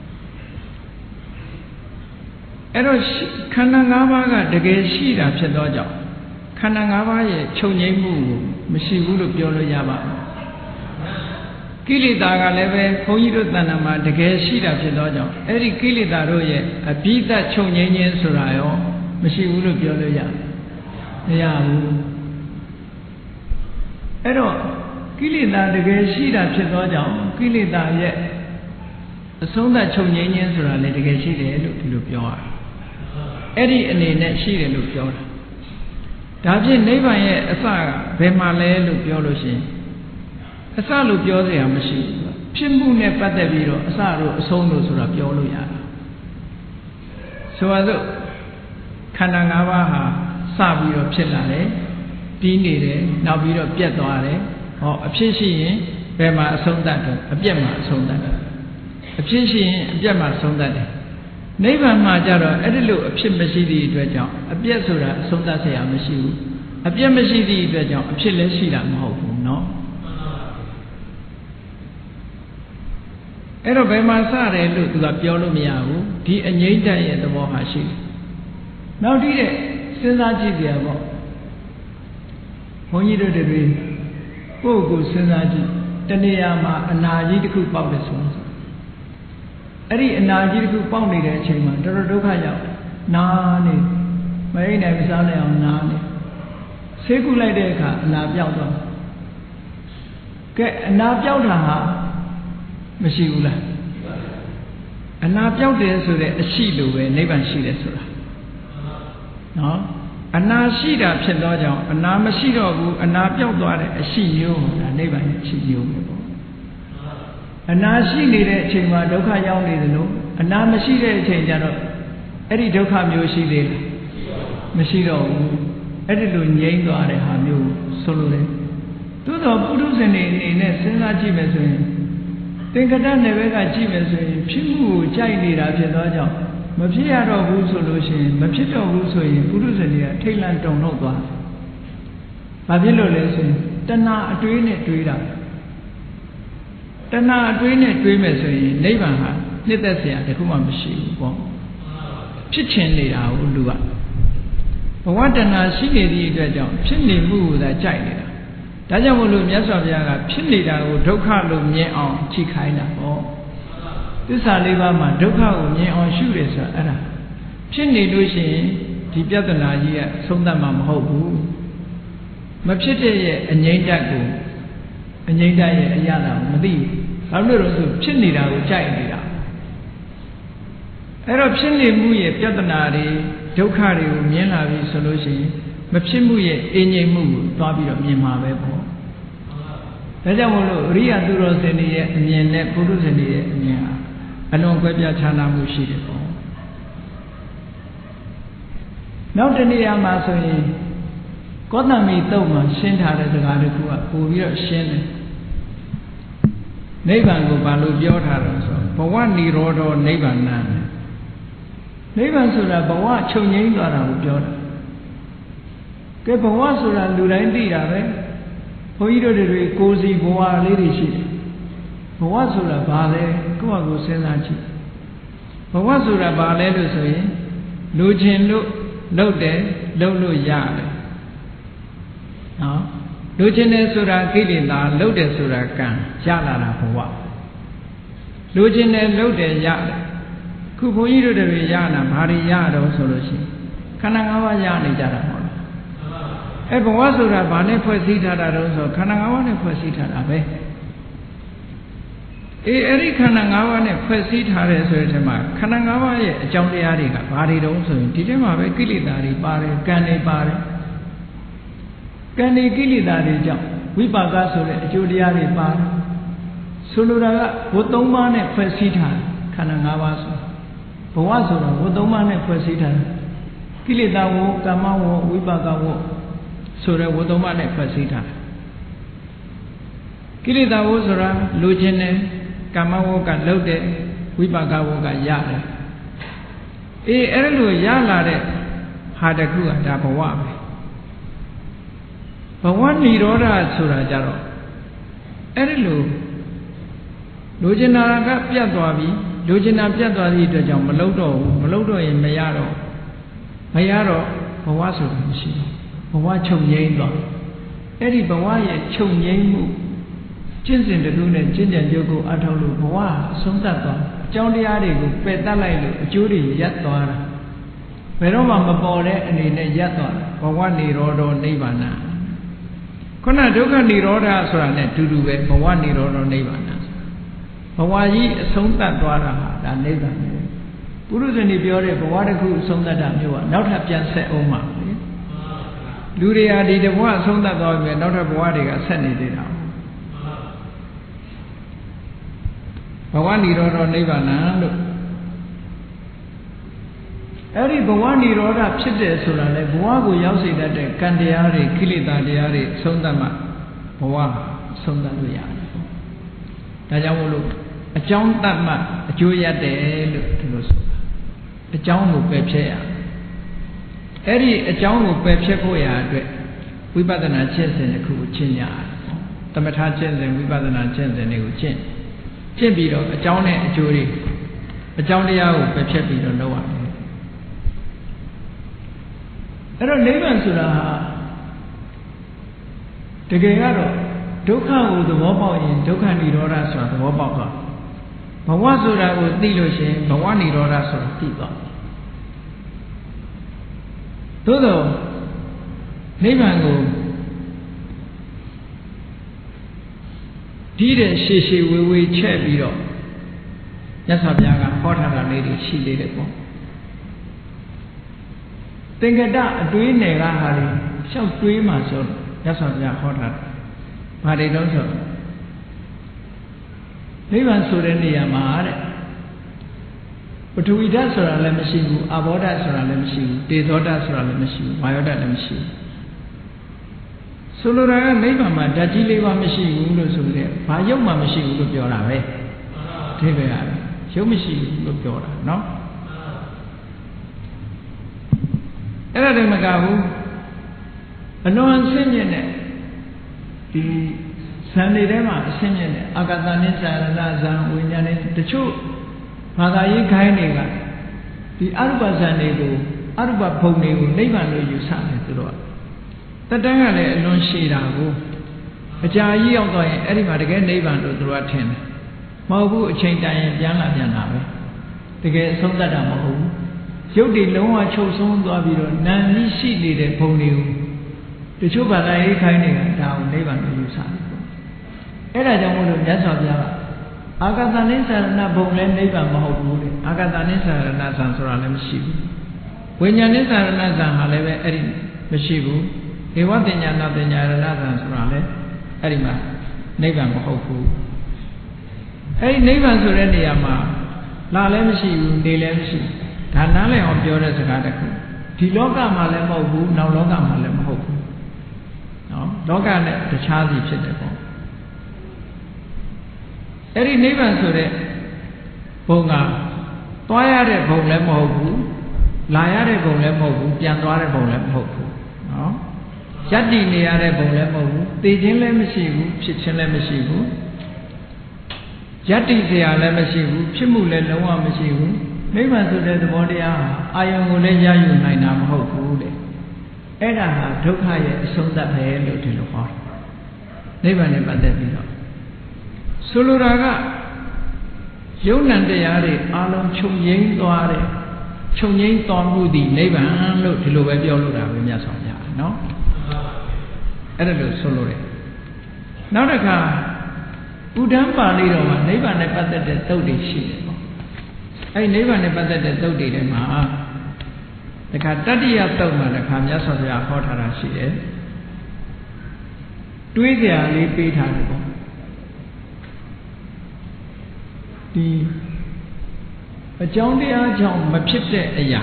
အဲ့တော့ခန္ဓာ၅ပါးကတကယ်ရှိတာဖြစ်သောကြောင့်ခန္ဓာ၅ပါးရဲ့ချုပ်ငြိမ်းမှုကိုမရှိဘူးလို့ပြောလို့ရပါဘူးကိလေသာကလည်းပဲဘုန်းကြီးတို့တဏ္ဍာမှာတကယ်ရှိတာဖြစ်သောကြောင့်အဲ့ဒီကိလေသာတို့ရဲ့အဘိဓတ်ချုပ်ငြိမ်းခြင်းဆိုတာရောမရှိဘူးလို့ပြောလို့ရမရဘူးအဲ့တော့ကိလေသာတကယ်ရှိတာဖြစ်သောကြောင့်ကိလေသာရဲ့အဆုံးသတ်ချုပ်ငြိမ်းခြင်းဆိုတာလည်းတကယ်ရှိတယ်လို့ဒီလိုပြောရတယ်အဲ့ဒီအနေနဲ့ရှိတယ်လို့ပြောတာဒါဖြင့်နိဗ္ဗာန်ရဲ့အစကဘယ်မှာလဲလို့ပြောလို့ရှိရင်အစလို့ပြောစရာမရှိဘူးဖြစ်မှုနဲ့ပတ်သက်ပြီးတော့အစတို့အဆုံးတို့ဆိုတာပြောလို့ရတာဆိုပါစို့ခန္ဓာ၅ပါးဟာစပြီးတော့ဖြစ်လာတယ်ပြီးနေတယ်နောက်ပြီးတော့ပြတ်သွားတယ်ဟောအဖြစ်ရှိရင်ဘယ်မှာအဆုံးသတ်တယ်အပြတ်မှာအဆုံးသတ်တယ်အဖြစ်ရှိရင်အပြတ်မှာဆုံးသတ်တယ်နိဗ္ဗာန်မှာကြတော့အဲ့ဒီလိုအဖြစ်မရှိသည့်အတွက်ကြောင့်အပြတ်ဆိုတာအဆုံးသတ်เสียမရှိဘူးအပြတ်မရှိသည့်အတွက်ကြောင့်အဖြစ်လည်းရှိတာမဟုတ်ဘူးเนาะအဲ့တော့ဘယ်မှာစတယ်လို့သူကပြောလို့မရဘူးဒီအငြိမ့်တဲ့ရဲ့သဘောဟာရှိတယ်နောက်တိတဲ့စဉ်းစားကြည့်ကြပါပေါ့ဘုန်းကြီးတို့တွေကိုယ့်ကိုစဉ်းစားကြည့်တဏှာမှာအနာကြီးတစ်ခုပေါက်တယ်ဆိုတော့အဲ့ဒီအနာကြီးတစ်ခုပေါက်နေတဲ့အချိန်မှာတော်တော်ဒုက္ခရောက်နာနေမအိမ်နိုင်မစားနိုင်အောင်နာနေဆေးကုလိုက်တဲ့အခါအနာပြောက်သွားကဲအနာပြောက်တာဟာမရှိဘူးလားအနာပြောက်တယ်ဆိုတဲ့အရှိလိုပဲနိဗ္ဗာန်ရှိတယ်ဆိုတာနော်အနာရှိတာဖြစ်သောကြောင့်အနာမရှိတော့ဘူးအနာပြောက်သွားတဲ့အရှိမျိုးဒါနိဗ္ဗာန်ရဲ့အရှိမျိုးပဲပေါ့အနာရှိနေတဲ့အချိန်မှာဒုက္ခရောက်နေတယ်လို့အနာမရှိတဲ့အချိန်ကျတော့အဲ့ဒီဒုက္ခမျိုးရှိသေးလားမရှိတော့ဘူးအဲ့ဒီလိုငြိမ်းသွားတဲ့ဟာမျိုးဆိုလိုတယ်သို့တော်ပုထုဇဉ်တွေအနေနဲ့စဉ်းစားကြည့်မယ်ဆိုရင်သင်္ကတနယ်ဘက်ကကြည့်မယ်ဆိုရင်ဖြစ်မှုကိုကြိုက်နေတာဖြစ်သောကြောင့်မဖြစ်ရတော့ဘူးဆိုလို့ရှိရင်မဖြစ်တော့ဘူးဆိုရင်ပုထုဇဉ်တွေကထိတ်လန့်တုန်လှုပ်သွားတယ်။ဘာဖြစ်လို့လဲဆိုရင်တဏှာအတွေးနဲ့တွေးတာတဏှာအတွေးနဲ့တွေးမယ်ဆိုရင်နိဗ္ဗာန်ဟာနှစ်သက်เสียတခုမှမရှိဘူးပေါ့ဖြစ်ချင်နေတာကိုလူကဘဝတဏှာရှိနေသည့်အတွက်ကြောင့်ဖြစ်နေမှုကိုသာကြိုက်နေတာဒါကြောင့်မို့လို့မြတ်စွာဘုရားကဖြစ်နေတာကိုဒုက္ခလို့မြင်အောင်ကြည့်ခိုင်းတာပေါ့သစ္စာလေးပါးမှာဒုက္ခကိုမြင်အောင်ရှုတယ်ဆိုတာအဲ့ဒါဖြစ်နေလို့ရှိရင်ဒီပြဿနာကြီးကဆုံးသတ်မှာမဟုတ်ဘူးမဖြစ်တဲ့ရဲ့အငြိမ့်တက်ကိုအငြိမ့်တက်ရဲ့အရာတာကိုမသိဘူးဘာလို့လဲဆိုဖြစ်နေတာကိုကြိုက်နေတာအဲ့တော့ဖြစ်နေမှုရဲ့ပြဿနာတွေဒုက္ခတွေကိုမြင်လာပြီဆိုလို့ရှိရင်မဖြစ်မှုရဲ့အငြိမ့်မှုကိုသွားပြီးတော့မြင်မှာပဲပေါ့ဒါကြောင့်မို့လို့အရိယသူတော်စင်တွေရဲ့အမြင်နဲ့ပုရုဇဉ်တွေရဲ့အမြင်ဟာအလွန်ကွဲပြားခြားနားမှုရှိတယ်ပေါ့နောက်တနေရာမှာဆိုရင်ကောသမိတုတ်မှာရှင်းထားတဲ့စကားတစ်ခုကပို့ပြီးတော့ရှင်းတယ်နိဗ္ဗာန်ကိုဘာလို့ပြောထားတယ်ဆိုဘဝនិရောဓနိဗ္ဗာန်နိဗ္ဗာန်ဆိုတာဘဝချုပ်ငြိမ်းသွားတာကိုပြောတာကဲဘဝဆိုတာလူတိုင်းသိတာပဲဘုန်းကြီးတို့တွေကိုယ်စီဘဝလေးတွေရှိတယ်ဘဝဆိုတာဘာလဲကိုယ့်အကိုစဉ်းစားကြည့်ဘဝဆိုတာဘာလဲလို့ဆိုရင်လူချင်းလို့လုပ်တယ်လုပ်လို့ရတယ်နော်လူချင်းတယ်ဆိုတာကိလေသာလုပ်တယ်ဆိုတာကံရလာတာဘဝလူချင်းတယ်လုပ်တယ်ရတယ်ခုဘုန်းကြီးတို့တွေရနာဘာတွေရတော့ဆိုလို့ရှိရင်ခန္ဓာ၅ပါးရနေကြတာဟုတ်လားအဲဘဝဆိုတာဘာနဲ့ဖွဲ့စည်းထားတာတော့ဆိုခန္ဓာ၅ပါးနဲ့ဖွဲ့စည်းထားတာပဲအေးအဲ့ဒီခန္ဓာ၅ပါးနဲ့ဖွဲ့စည်းထားတယ်ဆိုတဲ့ထဲမှာခန္ဓာ၅ပါးရဲ့အကြောင်းတရားတွေကဘာတွေတုံးဆိုရင်ဒီထဲမှာပဲကိလေသာတွေပါတယ်ကံတွေပါတယ်ကံတွေကိလေသာတွေကြောင့်ဝိပါကဆိုတဲ့အကျိုးတရားတွေပါတယ်ဆိုလိုတာကဘုသုံးပါးနဲ့ဖွဲ့စည်းထားခန္ဓာ၅ပါးဆိုဘဝဆိုတော့ဘုသုံးပါးနဲ့ဖွဲ့စည်းထားကိလေသာဝကမ္မဝဝိပါကဝဆိုတဲ့ဘုသုံးပါးနဲ့ဖွဲ့စည်းထားကိလေသာဝဆိုတာလူချင်းနဲ့ကာမဝကလှုပ်တဲ့ဝိပါကဝကရတယ်အေးအဲ့လိုရလာတဲ့ဟာတခုကဒါဘဝပဲဘဝនិရောဓဆိုတာကြတော့အဲ့ဒီလိုလူကျင်နာကပြတ်သွားပြီလူကျင်နာပြတ်သွားသည့်အတွက်ကြောင့်မလှုပ်တော့ဘူးမလှုပ်တော့ရင်မရတော့မရတော့ဘဝဆိုတာမရှိဘူးဘဝချုပ်ငြိမ်းသွားအဲ့ဒီဘဝရဲ့ချုပ်ငြိမ်းမှုကျင့်စဉ်တစ်ခုနဲ့ကျင့်ကြံကြုတ်ကိုအထောက်လို့ဘဝအဆုံးသတ်သွားအကြောင်းတရားတွေကိုပယ်တတ်လိုက်လို့အကျိုးတွေရပ်သွားတာဘယ်တော့မှမပေါ်တဲ့အနေနဲ့ရပ်သွားတာဘဝនិရောဓနိဗ္ဗာန်ခုနဒုက္ခនិရောဓဆိုတာ ਨੇ တူတူပဲဘဝនិရောဓနိဗ္ဗာန်ဘဝကြီးအဆုံးသတ်သွားတာဟာဒါနိဗ္ဗာန်ပဲပုရုဇဉ်တွေပြောတဲ့ဘဝတစ်ခုအဆုံးသတ်တာမျိုးကနောက်ထပ်ပြန်ဆက်အောင်ပါလေလူတွေဟာဒီတဘဝအဆုံးသတ်သွားပြီနောက်ထပ်ဘဝတွေကဆက်နေသေးတာဘဝនិရောဓနိဗ္ဗာန်လို့အဲ့ဒီဘဝនិရောဓဖြစ်တယ်ဆိုတာလေဘဝကိုရောက်စေတတ်တဲ့ကံတရားတွေကိလေသာတရားတွေဆုံးသတ်မှဘဝဆုံးသတ်လို့ရတယ်။ဒါကြောင့်မို့လို့အကြောင်းတတ်မှအကျိုးရတယ်လို့ဒီလိုဆိုတာအကြောင်းကိုပယ်ဖြတ်ရ။အဲ့ဒီအကြောင်းကိုပယ်ဖြတ်ဖို့ရာအတွက်ဝိပဿနာကျင့်စဉ်တစ်ခုကိုကျင့်ကြရတယ်။သမထကျင့်စဉ်ဝိပဿနာကျင့်စဉ်တွေကိုကျင့်ကျင့်ပြီးတော့အကြောင်းနဲ့အကျိုးတွေအကြောင်းတရားကိုပယ်ဖြတ်ပြီးတော့လုပ်ရတယ်အဲ့တော့နိဗ္ဗာန်ဆိုတာဟာတကယ်ကတော့ဒုက္ခကိုသဘောပေါက်ရင်ဒုက္ခនិရောဓဆိုတာသဘောပေါက်သွားဘဝဆိုတာကိုသိလို့ရှိရင်ဘဝនិရောဓဆိုတာသိသွားသို့သောနိဗ္ဗာန်ကိုဒီတဲ့ရှည်ရှည်ဝေဝေချက်ပြီးတော့မြတ်စွာဘုရားကဟောထားတာလေးတွေရှိသေးတယ်ပေါ့သင်္ကတအတွေးနယ်ကဟာလေလျှောက်တွေးမှဆိုမြတ်စွာဘုရားဟောတာဘာတွေတော့ဆိုနိဗ္ဗာန်ဆိုတဲ့နေရာမှာတဲ့ပထဝီဓာတ်ဆိုတာလည်းမရှိဘူးအာဘောဓာတ်ဆိုတာလည်းမရှိဘူးတေဇောဓာတ်ဆိုတာလည်းမရှိဘူးဘာယောဓာတ်လည်းမရှိဘူးဆိုလိုတာကနိဗ္ဗာန်မှာဓာတ်ကြီးလေးပါမရှိဘူးလို့ဆိုတဲ့ဘာယုတ်မှမရှိဘူးလို့ပြောတာပဲဒီပဲရတယ်ရုပ်မရှိဘူးလို့ပြောတာနော်အဲ့ဒါတည်းမကဘူးအလွန်ဆင်းရဲတဲ့ဒီဇန်တွေထဲမှာအဆင့်မြင့်တဲ့အာဂတနိစ္စရဏဇံဝိညာဉ်နဲ့တချို့ဘာသာရေးခိုင်းတွေကဒီအရူပဇံတွေကိုအရူပဘုံတွေကိုနိဗ္ဗာန်လို့ယူဆတယ်သူတို့ကတတန်းကလည်းအလွန်ရှည်တာကိုအကြာကြီးရောက်တော့ရင်အဲ့ဒီမှာတကယ်နိဗ္ဗာန်လို့သူတို့ကထင်တယ်မဟုတ်ဘူးအချိန်တန်ရင်ပြန်လာပြန်လာပဲတကယ်အဆုံးသတ်တာမဟုတ်ဘူးရုပ်တွေလုံးဝချုပ်ဆုံးသွားပြီးတော့နာမ်ကြီးရှိနေတဲ့ဘုံတွေကိုတချို့ဘာသာရေးခိုင်းတွေကဒါကိုနိဗ္ဗာန်လို့ယူဆတယ်အဲ့ဒါကြောင့်မို့လို့မြတ်စွာဘုရားကအာဂတနိစ္စရဏဘုံလည်းနိဗ္ဗာန်မဟုတ်ဘူးလေအာဂတနိစ္စရဏဇံဆိုတာလည်းမရှိဘူးဝိညာဉ်နိစ္စရဏဇံဟာလည်းပဲအဲ့ဒီမရှိဘူးဧဝတဉ္ညာဏပညာရဏဇံဆိုတာလည်းအဲ့ဒီမှာနိဗ္ဗာန်မဟုတ်ဘူးအဲ့ဒီနိဗ္ဗာန်ဆိုတဲ့နေရာမှာလာလည်းမရှိဘူးနေလည်းမရှိဘူးဒါနားလည်အောင်ပြောတဲ့စကားတစ်ခုဒီလောကမှာလည်းမဟုတ်ဘူးနောက်လောကမှာလည်းမဟုတ်ဘူးနော်လောကနဲ့တခြားစီဖြစ်တယ်ပေါ့အဲ့ဒီနိဗ္ဗာန်ဆိုတဲ့ဘုံကသွားရတဲ့ဘုံလည်းမဟုတ်ဘူးလာရတဲ့ဘုံလည်းမဟုတ်ဘူးပြန်သွားတဲ့ဘုံလည်းမဟုတ်ဘူးနော်ယတ္တိနေရတဲ့ဘုံလည်းမဟုတ်ဘူးသိခြင်းလည်းမရှိဘူးဖြစ်ခြင်းလည်းမရှိဘူးယတ္တိเสียလည်းမရှိဘူးဖြစ်မှုလည်းလုံးဝမရှိဘူးနိဗ္ဗာန်ဆိုတဲ့သဘောတရားဟာအာယုံကိုလည်းရယူနိုင်တာမဟုတ်ဘူးတဲ့အဲ့ဒါဟာဒုက္ခရဲ့အဆုံးသတ်ပဲလို့ဒီလိုဟောနိဗ္ဗာန်နဲ့ပတ်သက်ပြီးတော့ဆိုလိုတာကယုံ nant တရားတွေအလုံးချုပ်ငြိမ်းသွားတဲ့ချုပ်ငြိမ်းသွားမှုသည်နိဗ္ဗာန်လို့ဒီလိုပဲပြောလို့တာပဲမြတ်စွာဘုရားနော်အဲ့ဒါလို့ဆိုလိုတယ်နောက်တစ်ခါဥဒ္ဒံပါဠိတော်မှာနိဗ္ဗာန်နဲ့ပတ်သက်တဲ့သုတ်တွေရှိတယ်ပေါ့အဲ့ဒီနိဗ္ဗာန်နဲ့ပတ်သက်တဲ့သုတ်တွေထဲမှာတခါတတ္တိယသုတ်မှာတခါမြတ်စွာဘုရားဟောထားတာရှိတယ်တွေးကြလေးပေးထားတယ်ပေါ့ဒီအကြောင်းတရားကြောင့်မဖြစ်တဲ့အရာ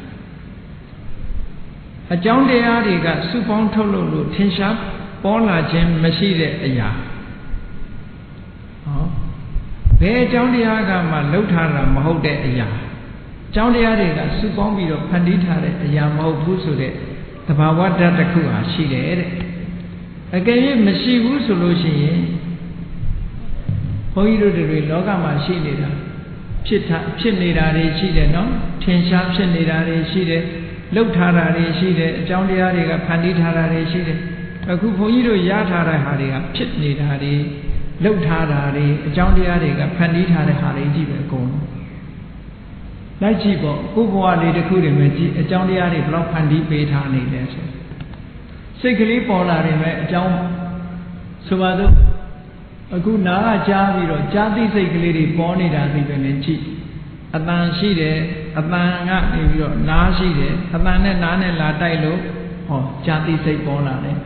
အကြောင်းတရားတွေကစုပေါင်းထုတ်လို့လို့ထင်ရှားပေါ်လာခြင်းမရှိတဲ့အရာဟောဘယ်အကြောင်းတရားကမှလှုပ်ထားတာမဟုတ်တဲ့အရာအကြောင်းတရားတွေကစုပေါင်းပြီးတော့ဖန်တီးထားတဲ့အရာမဟုတ်ဘူးဆိုတဲ့သဘာဝဓာတ်တစ်ခုဟာရှိတယ်တဲ့အကယ်၍မရှိဘူးဆိုလို့ရှိရင်ဘုန်းကြီးတို့တွေလောကမှာရှိနေတာဖြစ်တာဖြစ်နေတာတွေရှိတယ်နော်ထင်ရှားဖြစ်နေတာတွေရှိတယ်လှုပ်ထားတာတွေရှိတယ်အကြောင်းတရားတွေကဖန်တီးထားတာတွေရှိတယ်အခုဘုန်းကြီးတို့ရထားတဲ့ဟာတွေကဖြစ်နေတာတွေလှုပ်ထားတာတွေအကြောင်းတရားတွေကဖန်တီးထားတဲ့ဟာတွေကြည့်ပဲအကုန်လိုက်ကြည့်ပေါ့ကိုယ်ဘဝလေးတစ်ခုတည်းပဲကြည့်အကြောင်းတရားတွေဘယ်လောက်ဖန်တီးပေးထားနေလဲဆိုစိတ်ကလေးပေါ်လာတယ်ပဲအကြောင်းဆိုပါတော့အခုနားကကြားပြီးတော့ကြားသိစိတ်ကလေးတွေပေါ်နေတာသိပဲနဲ့ကြည့်အတန်ရှိတယ်အတန်ကနေပြီးတော့နားရှိတယ်အတန်နဲ့နားနဲ့လာတိုက်လို့ဟောကြားသိစိတ်ပေါ်လာတယ်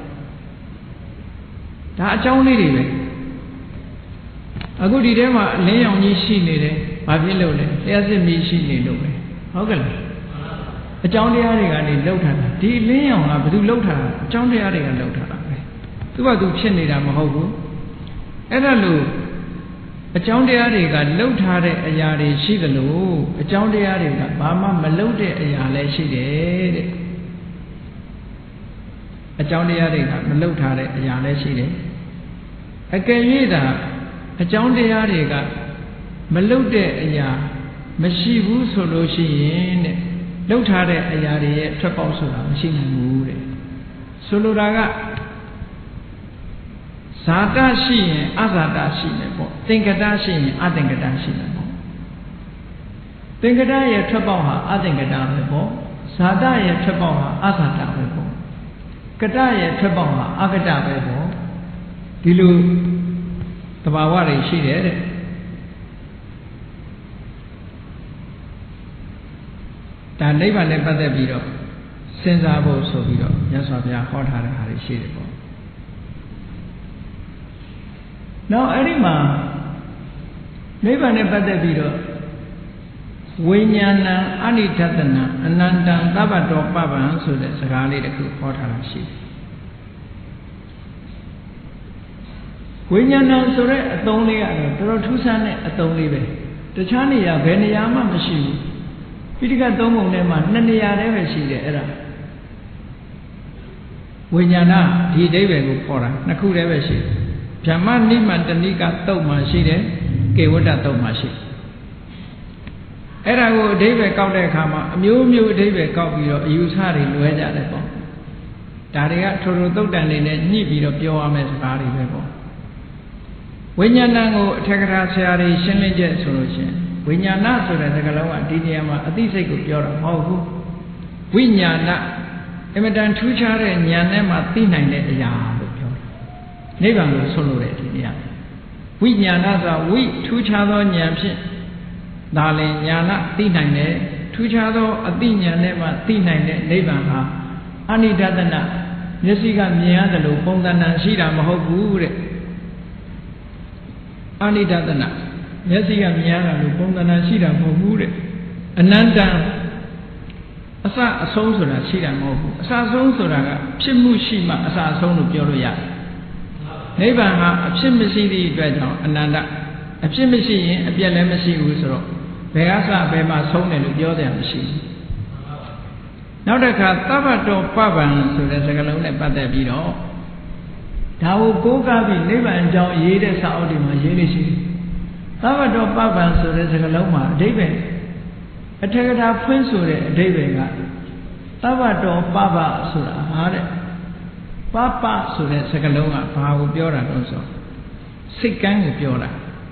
ဒါအကြောင်းလေးတွေပဲအခုဒီထဲမှာအလင်းရောင်ကြီးရှိနေတယ်ဘာဖြစ်လို့လဲတရားစစ်မီးရှိနေလို့ပဲဟုတ်ကဲ့လားအကြောင်းတရားတွေကနေလှုပ်ထားတာဒီအလင်းရောင်ကဘယ်သူလှုပ်ထားတာအကြောင်းတရားတွေကလှုပ်ထားတာပဲသူကသူဖြစ်နေတာမဟုတ်ဘူးအဲ့ဒါလို့အကြောင်းတရားတွေကလှုပ်ထားတဲ့အရာတွေရှိသလိုအကြောင်းတရားတွေကဘာမှမလှုပ်တဲ့အရာလည်းရှိတယ်တဲ့အကြောင်းတရားတွေကမလှုပ်ထားတဲ့အရာလည်းရှိတယ်အကယ်၍သာအကြောင်းတရားတွေကမလှုပ်တဲ့အရာမရှိဘူးဆိုလို့ရှိရင်တဲ့လှုပ်ထားတဲ့အရာတွေရဲ့ထွက်ပေါက်ဆိုတာမရှိနိုင်ဘူးတဲ့ဆိုလိုတာကဇာတရှိရင်အဇာတရှိမယ်ပေါ့သင်္ကတရှိရင်အသင်္ကတရှိမယ်ပေါ့သင်္ကတရဲ့ထွက်ပေါက်ဟာအသင်္ကတပဲပေါ့ဇာတရဲ့ထွက်ပေါက်ဟာအဇာတပဲပေါ့ကတရဲ့ထွက်ပေါက်ဟာအကတပဲပေါ့ဒီလိုသဘာဝတွေရှိတယ်တဲ့ဒါနိဗ္ဗာန်နဲ့ပတ်သက်ပြီးတော့စဉ်းစားဖို့ဆိုပြီးတော့မြတ်စွာဘုရားဟောထားတဲ့ဟာတွေရှိတယ်ပေါ့နောက်အဲ့ဒီမှာနိဗ္ဗာန်နဲ့ပတ်သက်ပြီးတော့ဝိညာဏံအနိဒတနာအနန္တံသဗ္ဗတောပပ္ပံဆိုတဲ့စကားလေးတစ်ခုဟောထားတာရှိတယ်ဝိညာဏံဆိုတဲ့အသုံးလေးကတော့တော်တော်ထူးဆန်းတဲ့အသုံးလေးပဲတခြားနေရာဘယ်နေရာမှမရှိဘူးပိဋကသုံးပုံထဲမှာနှစ်နေရာတည်းပဲရှိတယ်အဲ့ဒါဝိညာဏဒီအဓိပ္ပာယ်ကိုခေါ်တာနှစ်ခုတည်းပဲရှိဗျမ္မနိမန္တနိကတုတ်မှရှိတယ်ကေဝတ္တတုတ်မှရှိအဲ့ဒါကိုအဓိပ္ပာယ်ကောက်တဲ့အခါမှာအမျိုးမျိုးအဓိပ္ပာယ်ကောက်ပြီးတော့အယူဆတွေလွဲကြတယ်ပေါ့ဒါတွေကထိုထိုတုတ်တန်တွေနဲ့ညှိပြီးတော့ပြောရမယ့်စကားတွေပဲပေါ့ဝိညာဏကိုအထက်ကရာဆရာတွေရှင်းလင်းချက်ဆိုလို့ရှိရင်ဝိညာဏဆိုတဲ့စကားလုံးကဒီနေရာမှာအသိစိတ်ကိုပြောတာမဟုတ်ဘူးဝိညာဏအမတန်ထူးခြားတဲ့ဉာဏ်နဲ့မှသိနိုင်တဲ့အရာလို့ပြောတာနိဗ္ဗာန်ကိုဆွလို့တဲ့ဒီနေရာဝိညာဏဆိုတာဝိထူးခြားသောဉာဏ်ဖြင့်ဒါလည်းဉာဏသိနိုင်တဲ့ထူးခြားသောအသိဉာဏ်နဲ့မှသိနိုင်တဲ့နိဗ္ဗာန်ဟာအနိဒတနာမျက်စိကမြင်ရတယ်လို့ပုံသဏ္ဍာန်ရှိတာမဟုတ်ဘူးတဲ့အနိဒတနာမျက်စိကမြင်ရတာလို့ပုံသဏ္ဍာန်ရှိတာမဟုတ်ဘူးတဲ့အနန္တအစအဆုံးဆိုတာရှိတာမဟုတ်ဘူးအစအဆုံးဆိုတာကဖြစ်မှုရှိမှအစအဆုံးလို့ပြောလို့ရတယ်နိဗ္ဗာန်ဟာအဖြစ်မရှိသည့်အတွက်ကြောင့်အနန္တအဖြစ်မရှိရင်အပြည့်လည်းမရှိဘူးဆိုတော့ဘယ်အစဘယ်မှာဆုံးတယ်လို့ပြောတယ်မရှိဘူးနောက်တစ်ခါသဗ္ဗတောပပံဆိုတဲ့စကားလုံးနဲ့ပတ်သက်ပြီးတော့ဒါကိုကိုးကားပြီးနိဗ္ဗာန်အကြောင်းရေးတဲ့စာအုပ်တွေမှာရေးလို့ရှိတယ်သဗ္ဗတောပပံဆိုတဲ့စကားလုံးမှာအဓိပ္ပာယ်အထက်ကထာဖွင့်ဆိုတဲ့အဓိပ္ပာယ်ကသဗ္ဗတောပပဆိုတာဟာတဲ့ပပဆိုတဲ့စကားလုံးကဘာကိုပြောတာလဲဆိုစိတ်ကန်းကိုပြောတာ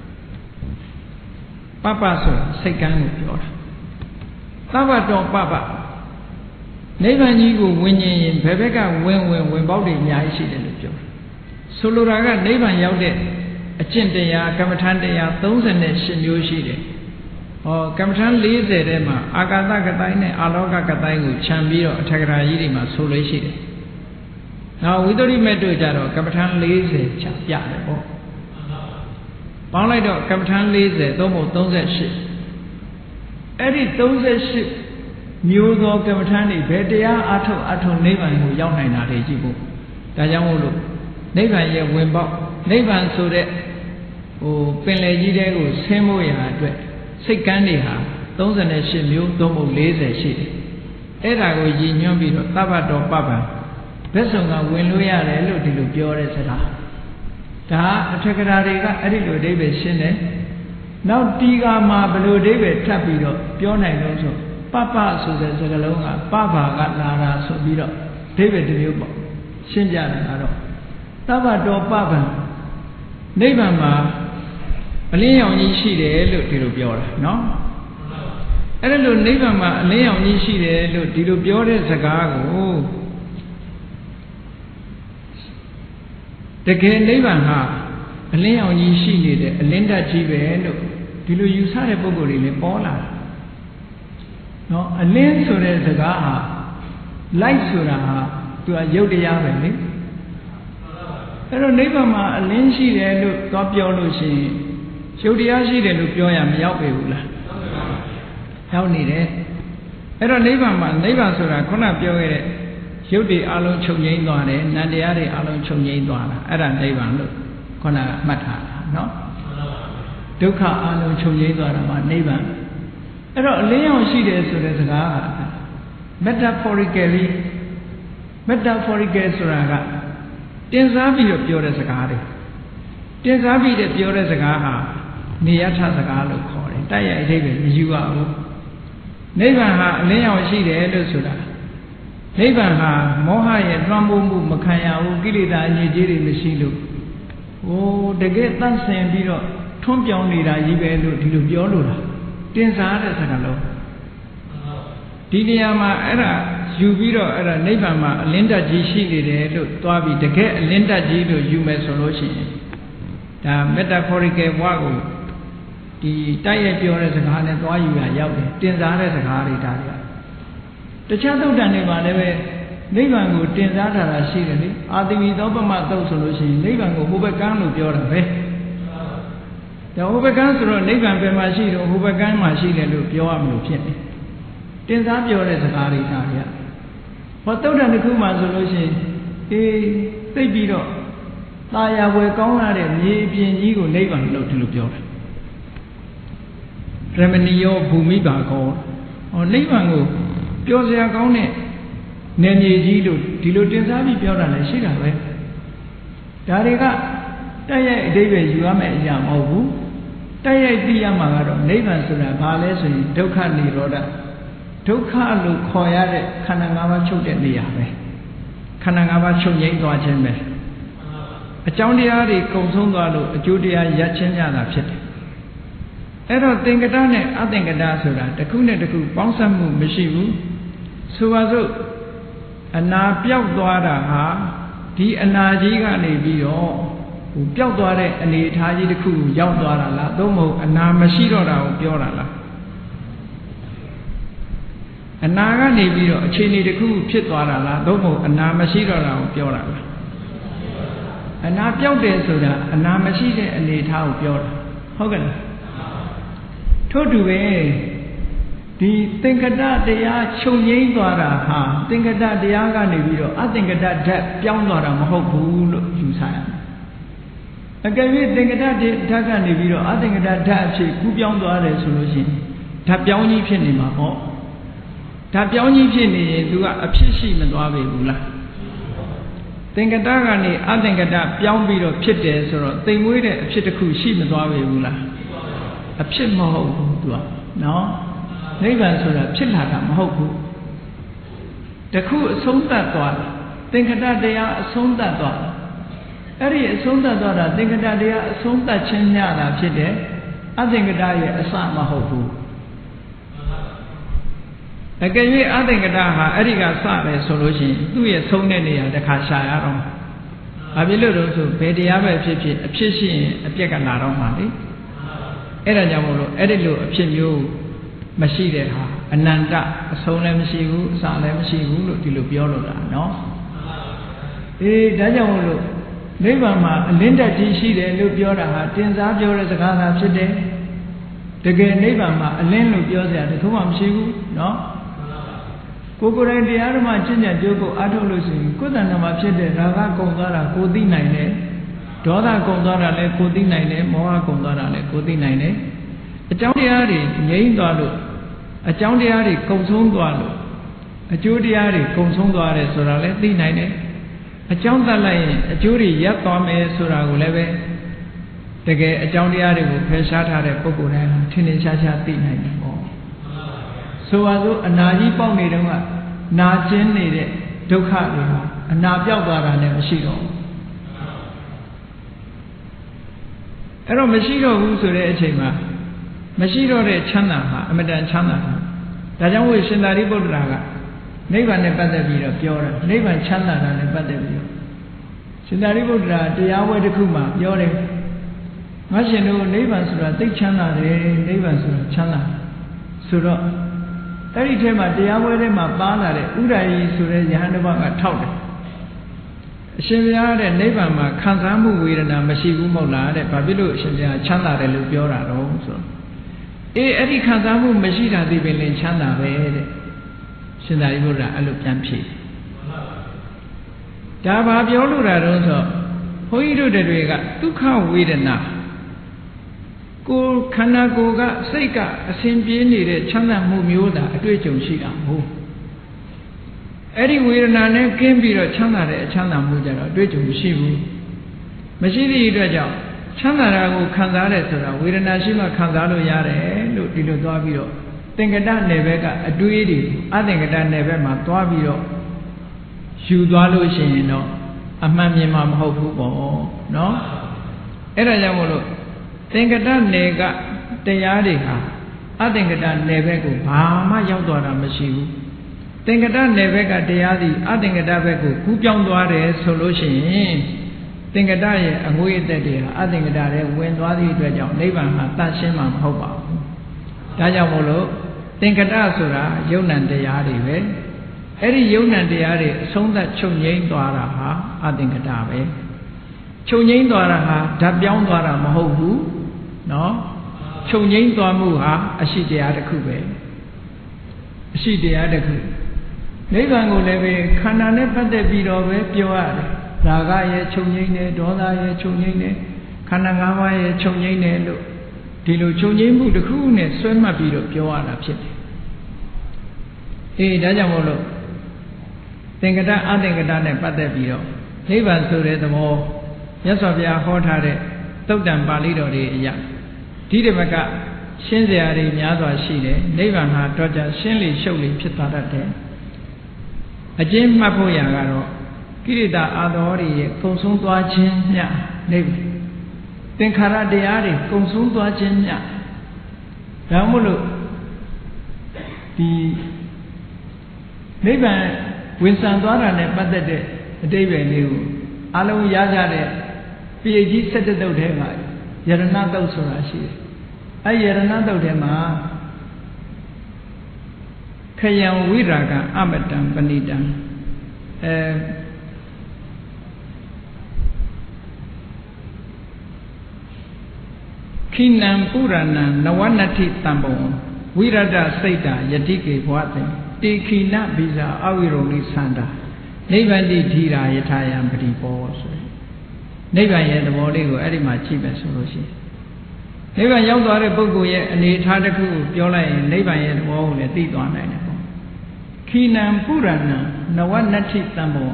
ပပဆိုတာစိတ်ကန်းကိုပြောတာသဗ္ဗတောပပနိဗ္ဗာန်ကြီးကိုဝင်ရင်ရင်ဘယ်ဘက်ကဝင်ဝင်ဝင်ပေါက်တွေအများကြီးရှိတယ်လို့ပြောတယ်ဆိုလိုတာကနိဗ္ဗာန်ရောက်တဲ့အကျင့်တရားကမ္မထန်တရားသုံးဆယ်ရှစ်မျိုးရှိတယ်ဟောကမ္မထန်လေးဆယ်ထဲမှာအာကာသကတိုင်းနဲ့အာလောကကတိုင်းကိုခြံပြီးတော့အထက်ကရာကြီးတွေမှာဆိုလို့ရှိတယ်နောက်ဝိသုရိမေတ္တုကြတော့ကမ္မထန်လေးဆယ်ခြံပြတယ်ပေါ့ပေါင်းလိုက်တော့ကမ္မထန်လေးဆယ်သုံးဖို့သုံးဆယ်ရှစ်အဲ့ဒီသုံးဆယ်ရှစ်မျိုးသောကမ္မထန်တွေဘယ်တရားအထုတ်အထုတ်နိဗ္ဗာန်ကိုရောက်နိုင်တာတွေကြည့်ဖို့ဒါကြောင့်မို့လို့နိဗ္ဗာန်ရဲ့ဝင်ပေါက်နိဗ္ဗာန်ဆိုတဲ့ဟိုပင်လယ်ကြီးတဲကိုဆင်းဖို့ရာအတွက်စိတ်ကန်းတွေဟာသုံးဆယ်ရှစ်မျိုးသုံးဖို့လေးဆယ်ရှိတယ်အဲ့ဒါကိုရည်ညွှန်းပြီးတော့သဗ္ဗတောပပံဘက်ဆောင်ကဝင်လို့ရတယ်လို့ဒီလိုပြောတဲ့စကားဒါအထက်ကရာတွေကအဲ့ဒီလိုအဓိပ္ပာယ်ရှင်းတယ်နောက်တီဃာမှာဘယ်လိုအဓိပ္ပာယ်ထပ်ပြီးတော့ပြောနိုင်လို့ဆိုပပဆိုတဲ့စကားလုံးကပဘာကလာတာဆိုပြီးတော့အဓိပ္ပာယ်တစ်မျိုးပေါ့ရှင်းပြတယ်ကတော့သဗ္ဗတောပပံနိဗ္ဗာန်မှာအလင်းရောင်ကြီးရှိတယ်လို့ဒီလိုပြောတာနော်အဲ့ဒါလို့နိဗ္ဗာန်မှာအလင်းရောင်ကြီးရှိတယ်လို့ဒီလိုပြောတဲ့စကားကိုတကယ်နိဗ္ဗာန်ဟာအလင်းရောင်ကြီးရှိနေတယ်အလင်းဓာတ်ကြီးပဲလို့ဒီလိုယူဆတဲ့ပုဂ္ဂိုလ်တွေလည်းပေါ်လာတယ်နော်အလင်းဆိုတဲ့စကားဟာလိုက်ဆိုတာဟာသူကရုပ်တရားပဲလေအဲ့တော့နိဗ္ဗာန်မှာအလင်းရှိတယ်လို့သွားပြောလို့ရှိရင်ရုပ်တရားရှိတယ်လို့ပြောရမရောက်ပေဘူးလားရောက်နေတယ်အဲ့တော့နိဗ္ဗာန်မှာနိဗ္ဗာန်ဆိုတာခုနပြောခဲ့တဲ့ရုပ်တွေအလုံးချုပ်ငြိမ်းသွားတယ်နံတရားတွေအလုံးချုပ်ငြိမ်းသွားတာအဲ့ဒါနိဗ္ဗာန်လို့ခုနကမှတ်ထားတာနော်ဒုက္ခအလုံးချုပ်ငြိမ်းသွားတာမှနိဗ္ဗာန်အဲ့တော့အလင်းရောင်ရှိတယ်ဆိုတဲ့စကားက metaphorically metaphorical ဆိုတာကတင်စားပြီးတော့ပြောတဲ့စကားတွေတင်စားပြီးတဲ့ပြောတဲ့စကားဟာနေယထစကားလို့ခေါ်တယ်တိုက်ရိုက်အဓိပ္ပာယ်မယူရဘူးနိဗ္ဗာန်ဟာအလင်းရောင်ရှိတယ်လို့ဆိုတာနိဗ္ဗာန်ဟာမောဟရဲ့လွှမ်းမိုးမှုမခံရဘူးကိလေသာအညစ်အကြေးတွေမရှိလို့ဟိုတကယ်တန့်စင်ပြီးတော့ထွန်းပြောင်းနေတာကြီးပဲလို့ဒီလိုပြောလို့လားတင်စားတဲ့စကားလုံးဒီနေရာမှာအဲ့ဒါယူပြီးတော့အဲ့ဒါနိဗ္ဗာန်မှာအလင်းဓာတ်ကြီးရှိနေတယ်လို့သွားပြီးတကယ်အလင်းဓာတ်ကြီးလို့ယူမယ်ဆိုလို့ရှိရင်ဒါ metaphorical ဘဝကိုဒီတိုက်ရိုက်ပြောတဲ့စကားနဲ့သွားယူရရောက်တယ်တင်စားတဲ့စကားတွေဒါတွေကတခြားသုတ်တန်တွေမှာလည်းပဲနိဗ္ဗာန်ကိုတင်စားတာတာရှိတယ်လေအာတိဝီသောပမသုတ်ဆိုလို့ရှိရင်နိဗ္ဗာန်ကိုဟိုဘက်ကန်းလို့ပြောတာပဲဒါဟိုဘက်ကန်းဆိုတော့နိဗ္ဗာန်ပဲမှာရှိတော့ဟိုဘက်ကန်းမှာရှိတယ်လို့ပြောရမလို့ဖြစ်တယ်တင်စားပြောတဲ့စကားတွေဒါတွေကဟောသုတ်တန်တစ်ခုမှဆိုလို့ရှိရင်အေးသိပြီးတော့ตาရဝယ်ကောင်းလာတဲ့မြေပြင်ကြီးကိုနိဗ္ဗာန်လို့ဒီလိုပြောတယ်ရမဏီယောဘူမိပါကောဟောနိဗ္ဗာန်ကိုပြောစရာကောင်းတဲ့ nên gì gì luôn đi luôn trên giá bị béo ra lại xí ra vậy đó đi cả đây là đây về vừa mẹ nhà màu vũ đây là đi nhà mà rồi nếu mà sửa lại ba lẽ rồi đâu khăn đi rồi đó đâu khăn luôn khỏi ra đấy khăn năng áo chốt để đi à vậy khăn năng áo chốt nhảy qua trên vậy trong đi à đi công sống qua luôn chú đi à giá trên nhà là chếtအဲ့တော့သင်္ကတနဲ့အသင်္ကတဆိုတာတစ်ခုနဲ့တစ်ခုပေါင်းစပ်မှုမရှိဘူးဆိုပါစို့အနာပြောက်သွားတာဟာဒီအနာကြီးကနေပြီးတော့ဟိုပြောက်သွားတဲ့အနေအထားကြီးတစ်ခုကိုရောက်သွားတာလားသို့မဟုတ်အနာမရှိတော့တာကိုပြောတာလားအနာကနေပြီးတော့အခြေအနေတစ်ခုဖြစ်သွားတာလားသို့မဟုတ်အနာမရှိတော့တာကိုပြောတာလားအနာပြောက်တယ်ဆိုတာအနာမရှိတဲ့အနေအထားကိုပြောတာဟုတ်ကဲ့လားထို့တူပဲဒီသင်္ကတတရားချုပ်ငြိမ်းသွားတာဟာသင်္ကတတရားကနေပြီးတော့အသင်္ကတဓာတ်ပြောင်းသွားတာမဟုတ်ဘူးလို့ယူဆရတယ်။အကယ်၍သင်္ကတဓာတ်ကနေပြီးတော့အသင်္ကတဓာတ်အဖြစ်ကူးပြောင်းသွားတယ်ဆိုလို့ရှိရင်ဓာတ်ပြောင်းကြီးဖြစ်နေမှာပေါ့။ဓာတ်ပြောင်းကြီးဖြစ်နေရင်သူကအဖြစ်ရှိမသွားပေဘူးလား။သင်္ကတကနေအသင်္ကတပြောင်းပြီးတော့ဖြစ်တယ်ဆိုတော့သိမ်မွေးတဲ့အဖြစ်တစ်ခုရှိမသွားပေဘူးလား။အဖြစ်မဟုတ်ဘူးသူကနော်နိဗ္ဗာန်ဆိုတာဖြစ်လာတာမဟုတ်ဘူးတခုအဆုံးသတ်သွားသင်္ခတတရားအဆုံးသတ်သွားအဲ့ဒီအဆုံးသတ်သွားတာသင်္ခတတရားအဆုံးသတ်ခြင်းညတာဖြစ်တယ်အသင်္ခတရဲ့အစမဟုတ်ဘူးအကယ်၍အသင်္ခတဟာအဲ့ဒီကစတယ်ဆိုလို့ရှိရင်သူ့ရဲ့ဆုံးတဲ့နေရာတစ်ခါရှာရတော့ဘာဖြစ်လို့လဲဆိုဘယ်တရားပဲဖြစ်ဖြစ်အဖြစ်ရှိရင်အပြက်ကလာတော့မှာလေအဲ့ဒါကြောင့်မို့လို့အဲ့ဒီလိုအဖြစ်မျိုးမရှိတဲ့ဟာအနန္တအဆုံးလည်းမရှိဘူးအစလည်းမရှိဘူးလို့ဒီလိုပြောလို့တာနော်အေးဒါကြောင့်မို့လို့နိဗ္ဗာန်မှာအလင်းတက်ကြီးရှိတယ်လို့ပြောတာဟာတင်စားပြောတဲ့စကားသာဖြစ်တယ်တကယ်နိဗ္ဗာန်မှာအလင်းလို့ပြောစရာတခုမှမရှိဘူးနော်ကိုယ်ကိုယ်တိုင်တရားဓမ္မကျင့်ကြံကြိုးကိုအားထုတ်လို့ရှိရင်ကိုယ်တဏ္ဍာမှာဖြစ်တဲ့ရာဂကုံသွားတာကိုသိနိုင်တယ်ဒေါသကုံသွားတာလည်းကိုသိနိုင်တယ်မောဟကုံသွားတာလည်းကိုသိနိုင်တယ်အကြောင်းတရားတွေငြိမ်းသွားလို့အကြောင်းတရားတွေကုံဆုံးသွားလို့အကျိုးတရားတွေကုံဆုံးသွားတယ်ဆိုတာလည်းသိနိုင်တယ်အကြောင်းသတ်လိုက်ရင်အကျိုးတွေရပ်သွားမယ်ဆိုတာကိုလည်းပဲတကယ်အကြောင်းတရားတွေကိုဖယ်ရှားထားတဲ့ပုဂ္ဂိုလ်တိုင်းထင်ထင်ရှားရှားသိနိုင်တယ်ပေါ့ဆိုပါစို့အနာကြီးပေါက်နေတုန်းကနာကျင်နေတဲ့ဒုက္ခတွေဟာအနာပြောက်သွားတာနဲ့မရှိတော့ဘူးအဲ့တော့မရှိတော့ဘူးဆိုတဲ့အချိန်မှာမရှိတော့တဲ့ချမ်းသာဟာအမတန်ချမ်းသာတာဒါကြောင့်ဝိရှင်သာရိပုတ္တရာကနိဗ္ဗာန်နဲ့ပတ်သက်ပြီးတော့ပြောတာနိဗ္ဗာန်ချမ်းသာတာနဲ့ပတ်သက်ပြီးတော့ရှင်သာရိပုတ္တရာတရားဝဲတစ်ခုမှာပြောတယ်ငါရှင်တို့နိဗ္ဗာန်ဆိုတာသိချမ်းသာတယ်နိဗ္ဗာန်ဆိုတာချမ်းသာဆိုတော့အဲ့ဒီထဲမှာတရားဝဲထဲမှာပါလာတဲ့ဥဒ္ဒယီဆိုတဲ့ယဟန်တစ်ပါးကထောက်တယ်အရှင်ဘုရားတဲ့နိဗ္ဗာန်မှာခံစားမှုဝေဒနာမရှိဘူးမဟုတ်လားတဲ့ဘာဖြစ်လို့အရှင်ဘုရားချမ်းသာတယ်လို့ပြောတာတော့ဆိုတော့အေးအဲ့ဒီခံစားမှုမရှိတာဒီပင်လင်ချမ်းသာပဲတဲ့ရှင်သာရိပုတ္တရာအဲ့လိုပြန်ဖြေဒါဘာပြောလို့တာတော့ဆိုဘုန်းကြီးတို့တွေကဒုက္ခဝေဒနာကိုယ်ခန္ဓာကိုယ်ကစိတ်ကအစဉ်ပြေးနေတဲ့ချမ်းသာမှုမျိုးသာအတွေ့အကြုံရှိတာမဟုတ်အဲ့ဒီဝေဒနာနဲ့ကင်းပြီးတော့ချမ်းသာတဲ့အချမ်းသာမှုကြတော့အတွေ့အကြုံမရှိဘူးမရှိသည့်အတွက်ကြောင့်ချမ်းသာတာကိုခံစားတယ်ဆိုတာဝေဒနာရှိမှခံစားလို့ရတယ်လို့ဒီလိုသွားပြီးတော့သင်္ကတနယ်ဘက်ကအတွေးတွေအသင်္ကတနယ်ဘက်မှာသွားပြီးတော့ယူသွားလို့ရှိရင်တော့အမှန်မြင်မှာမဟုတ်ဘူးပေါ့နော်အဲ့ဒါကြောင့်မို့လို့သင်္ကတနယ်ကတရားတွေဟာအသင်္ကတနယ်ဘက်ကိုဘာမှရောက်သွားတာမရှိဘူးသင်္ကတနယ်ဘက်ကတရားသည်အသင်္ကတဘက်ကိုကူးပြောင်းသွားတယ်ဆိုလို့ရှိရင်သင်္ကတရဲ့အငွေအသက်တွေဟာအသင်္ကတရဲ့ဝင်သွားသည့်အတွက်ကြောင့်နိဗ္ဗာန်မှာတတ်ရှင်းမှာမဟုတ်ပါဘူး။ဒါကြောင့်မို့လို့သင်္ကတဆိုတာယုံ nant တရားတွေပဲ။အဲ့ဒီယုံ nant တရားတွေအဆုံးသတ်ချုပ်ငြိမ်းသွားတာဟာအသင်္ကတပဲ။ချုပ်ငြိမ်းသွားတာဟာဓာတ်ပြောင်းသွားတာမဟုတ်ဘူး။နော်။ချုပ်ငြိမ်းသွားမှုဟာအရှိတရားတစ်ခုပဲ။အရှိတရားတစ်ခုနိဗ္ဗာန်ကိုလည်းပဲခန္ဓာနဲ့ပတ်သက်ပြီးတော့ပဲပြောရတယ်ရာဂရဲ့ချုပ်ငြိမ်းတယ်ဒေါသရဲ့ချုပ်ငြိမ်းတယ်ခန္ဓာ၅ပါးရဲ့ချုပ်ငြိမ်းတယ်လို့ဒီလိုချုပ်ငြိမ်းမှုတစ်ခုနဲ့ဆွဲမှတ်ပြီးတော့ပြောရတာဖြစ်တယ်အေးဒါကြောင့်မို့လို့သင်္ကတအသင်္ကတနဲ့ပတ်သက်ပြီးတော့နိဗ္ဗာန်ဆိုတဲ့သဘောမြတ်စွာဘုရားဟောထားတဲ့သုတ်တံပါဠိတော်တွေအရာဒီဓမ္မကရှင်းစရာတွေများစွာရှိတယ်နိဗ္ဗာန်ဟာတော့ကြရှင်းလေရှုပ်လေဖြစ်သွားတတ်တယ်အကျဉ်းမှတ်ဖို့ရကတော့ကိရိတာအာသောတွေရဲ့ကုံဆုံးသွားခြင်းမျှနိဗ္ဗာန်သင်္ခါရတရားတွေကုံဆုံးသွားခြင်းမျှဒါမှမဟုတ်ဒီနိဗ္ဗာန်ဝင်ဆံသွားတာနဲ့ပတ်သက်တဲ့အတိပ္ပယ်လေးကိုအလုံးရကြတဲ့ပိဋကဆက်တတုတ်ထဲမှာယရဏတုတ်ဆိုတာရှိတယ်အဲယရဏတုတ်ထဲမှာခယံဝိရာဂအမတံပဏိတံအဲခိနံပုရဏံနဝနတိတံပုံဝိရဒစိတ်တာယတိကေဘဝတေတေခိနဘိဇာအဝိရုံလိသန္တာနိဗ္ဗာန်တိဓိရာယထာယံပရိပောဆိုရင်နိဗ္ဗာန်ရဲ့သဘောလေးကိုအဲ့ဒီမှာကြည့်မယ်ဆိုလို့ရှိရင်နိဗ္ဗာန်ရောက်သွားတဲ့ပုဂ္ဂိုလ်ရဲ့အနေအထားတစ်ခုကိုပြောလိုက်ရင်နိဗ္ဗာန်ရဲ့သဘောကိုလည်းသိသွားနိုင်တယ်ပေါ့ခိနံပုရဏံနဝနတိတံပုံ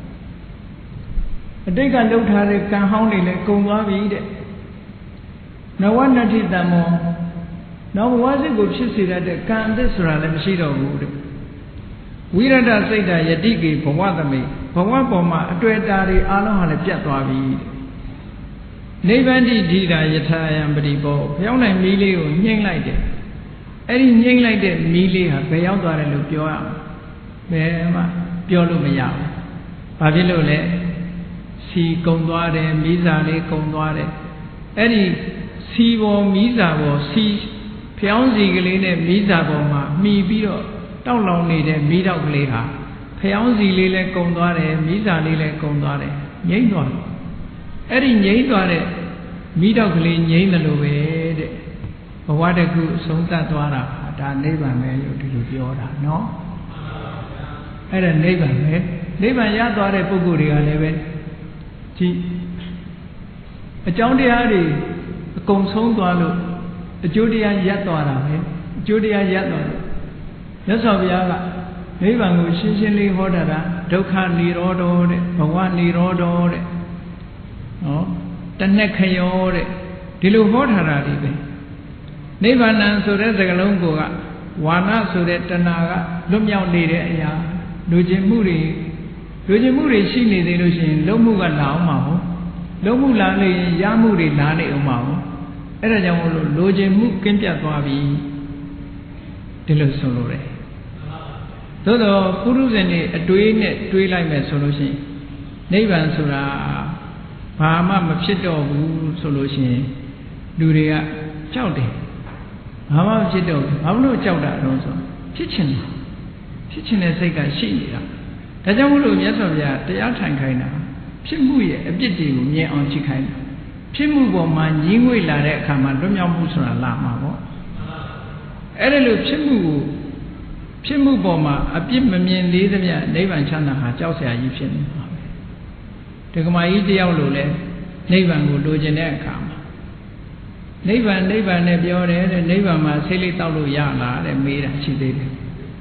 အတိတ်ကလှုပ်ထားတဲ့ကံဟောင်းတွေလည်းကုန်သွားပြီတဲ့နဝနတိတံမောနောက်ဘဝစစ်ကိုဖြစ်စေတဲ့ကံအသစ်ဆိုတာလည်းမရှိတော့ဘူးတဲ့ဝိရဒစိတ်ဓာယတိကေဘဝသမိဘဝပေါ်မှာအတွေ့အတာတွေအားလုံးဟာလည်းပြတ်သွားပြီနိဗ္ဗာန်တိဓိရာယထာယံပရိပောဘယ်ရောက်နိုင်မီးလေးကိုညှိမ့်လိုက်တယ်အဲ့ဒီညှိမ့်လိုက်တဲ့မီးလေးဟာဘယ်ရောက်သွားတယ်လို့ပြောရအောင်ဘယ်မှပြောလို့မရဘူးဘာဖြစ်လို့လဲစီကုံသွားတယ်မီးစာလေးကုံသွားတယ်အဲ့ဒီစီပေါ်မီးစာပေါ်စီဖျောင်းစီကလေးနဲ့မီးစာပေါ်မှာမှီပြီးတော့တောက်လောင်နေတဲ့မီးတောက်ကလေးဟာဖျောင်းစီလေးလည်းကုံသွားတယ်မီးစာလေးလည်းကုံသွားတယ်ငြိမ့်သွားတယ်အဲ့ဒီငြိမ့်သွားတဲ့မီးတောက်ကလေးငြိမ့်တယ်လို့ပဲတဲ့ဘဝတခုဆုံးသတ်သွားတာဒါနိဗ္ဗာန်ပဲလို့ဒီလိုပြောတာနော်အဲ့ဒါနိဗ္ဗာန်ပဲနိဗ္ဗာန်ရသွားတဲ့ပုဂ္ဂိုလ်တွေကလည်းပဲဒီအကြောင်းတရားတွေအကုန်ဆုံးသွားလို့အကျိုးတရားရပ်သွားတာပဲအကျိုးတရားရပ်သွားတယ်မြတ်စွာဘုရားကနိဗ္ဗာန်ကိုရှင်းရှင်းလေးဟောတာကဒုက္ခនិရောဓတဲ့ဘဝនិရောဓတဲ့နော်တဏှခယောတဲ့ဒီလိုဟောထားတာဒီပဲနိဗ္ဗာန်ဆိုတဲ့စကားလုံးကိုကဝါဏဆိုတဲ့တဏှာကလွတ်မြောက်နေတဲ့အရာလူကျင်မှုတွေလူကျင်မှုတွေရှိနေသေးလို့ရှိရင်လုံးမှုကလာအောင်မဟုတ်လုံးမှုလာနေရင်ရမှုတွေလာနေအောင်မဟုတ်အဲ့ဒါကြောင့်မို့လို့လူကျင်မှုကင်းပြတ်သွားပြီဒီလိုဆိုလို့ရတယ်သို့တော့ပုရုဇဉ်တွေအတွေးနဲ့တွေးလိုက်မယ်ဆိုလို့ရှိရင်နိဗ္ဗာန်ဆိုတာဘာမှမဖြစ်တော့ဘူးဆိုလို့ရှိရင်လူတွေကကြောက်တယ်ဘာမှမဖြစ်တော့ဘူးဘာလို့ကြောက်တာတော့ဆိုဖြစ်ချင်တယ်ဖြစ်ချင်တဲ့စိတ်ကရှိနေတာဒါကြောင့်မို့လို့မြတ်စွာဘုရားတရားထိုင်ခိုင်းတာဖြစ်မှုရဲ့အပြစ်တွေကိုမြင်အောင်ကြည့်ခိုင်းတာဖြစ်မှုပေါ်မှာညီးငွေ့လာတဲ့အခါမှာလွတ်မြောက်မှုဆိုတာလာမှာပေါ့အဲ့ဒါလို့ဖြစ်မှုကိုဖြစ်မှုပေါ်မှာအပြစ်မမြင်သေးသမျှနိဗ္ဗာန်ချမ်းသာဟာကြောက်စရာကြီးဖြစ်နေပါပဲဒကမာကြီးတယောက်လိုလဲနိဗ္ဗာန်ကိုလိုချင်တဲ့အခါမှာနိဗ္ဗာန်နိဗ္ဗာန်နဲ့ပြောတယ်တဲ့နိဗ္ဗာန်မှာဆေးလေးတောက်လို့ရလားတဲ့မေးတာရှိသေးတယ်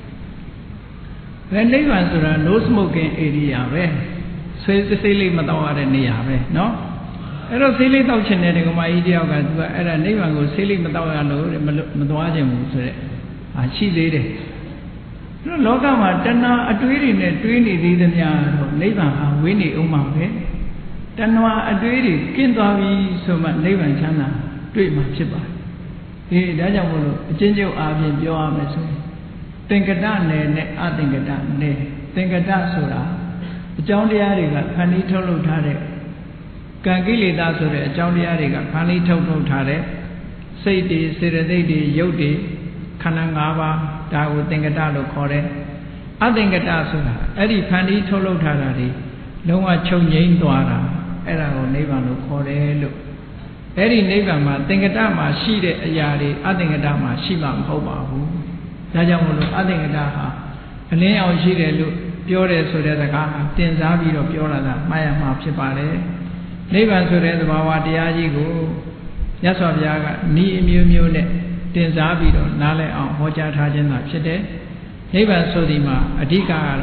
အဲနိဗ္ဗာန်ဆိုတာ no smoking area ပဲဆွေးဆေးလေးမတောက်ရတဲ့နေရာပဲเนาะအဲ့တော့ဆေးလေးတောက်ချင်တဲ့ဒကမာကြီးတယောက်ကသူကအဲ့ဒါနိဗ္ဗာန်ကိုဆေးလေးမတောက်ရလို့မသွားခြင်းဘူးဆိုတဲ့အာရှိသေးတယ်တို့လောကမှာတဏှာအတွေးတွေနဲ့တွေးနေသေးသမျှတော့နိဗ္ဗာန်ဟာဝေးနေအောင်မှာပဲတဏှာအတွေးတွေကင်းသွားပြီဆိုမှနိဗ္ဗာန်ချမ်းသာတွေ့မှာဖြစ်ပါတယ်အေးဒါကြောင့်မို့လို့အချင်းချင်းအားဖြင့်ပြောရမယ်ဆိုရင်သင်္ကတနယ်နဲ့အသင်္ကတနယ်သင်္ကတဆိုတာအကြောင်းတရားတွေကခန္တီထုတ်လုပ်ထားတဲ့ကံကိလေသာဆိုတဲ့အကြောင်းတရားတွေကခန္တီထုတ်လုပ်ထားတဲ့စိတ်တွေစေတသိက်တွေရုပ်တွေခန္ဓာ၅ပါးဒါကိုသင်္ကတလို့ခေါ်တယ်အသင်္ကတဆိုတာအဲ့ဒီခန္တီထုတ်လုပ်ထားတာတွေလုံးဝချုပ်ငြိမ်းသွားတာအဲ့ဒါကိုနိဗ္ဗာန်လို့ခေါ်တယ်လို့အဲ့ဒီနိဗ္ဗာန်မှာသင်္ကတမှာရှိတဲ့အရာတွေအသင်္ကတမှာရှိမှမဟုတ်ပါဘူးဒါကြောင့်မို့လို့အသင်္ကတဟာအလင်းအောင်ရှိတယ်လို့ပြောတယ်ဆိုတဲ့စကားဟာတင်စားပြီးတော့ပြောလာတာမှားရမှာဖြစ်ပါတယ်နိဗ္ဗာန်ဆိုတဲ့သဘာဝတရားကြီးကိုမြတ်စွာဘုရားကဤအမျိုးမျိုးနဲ့တင်စားပြီးတော့နားလည်အောင်ဟောကြားထားခြင်းသာဖြစ်တယ်နိဗ္ဗာန်ဆိုဒီမှာအဓိကကတော့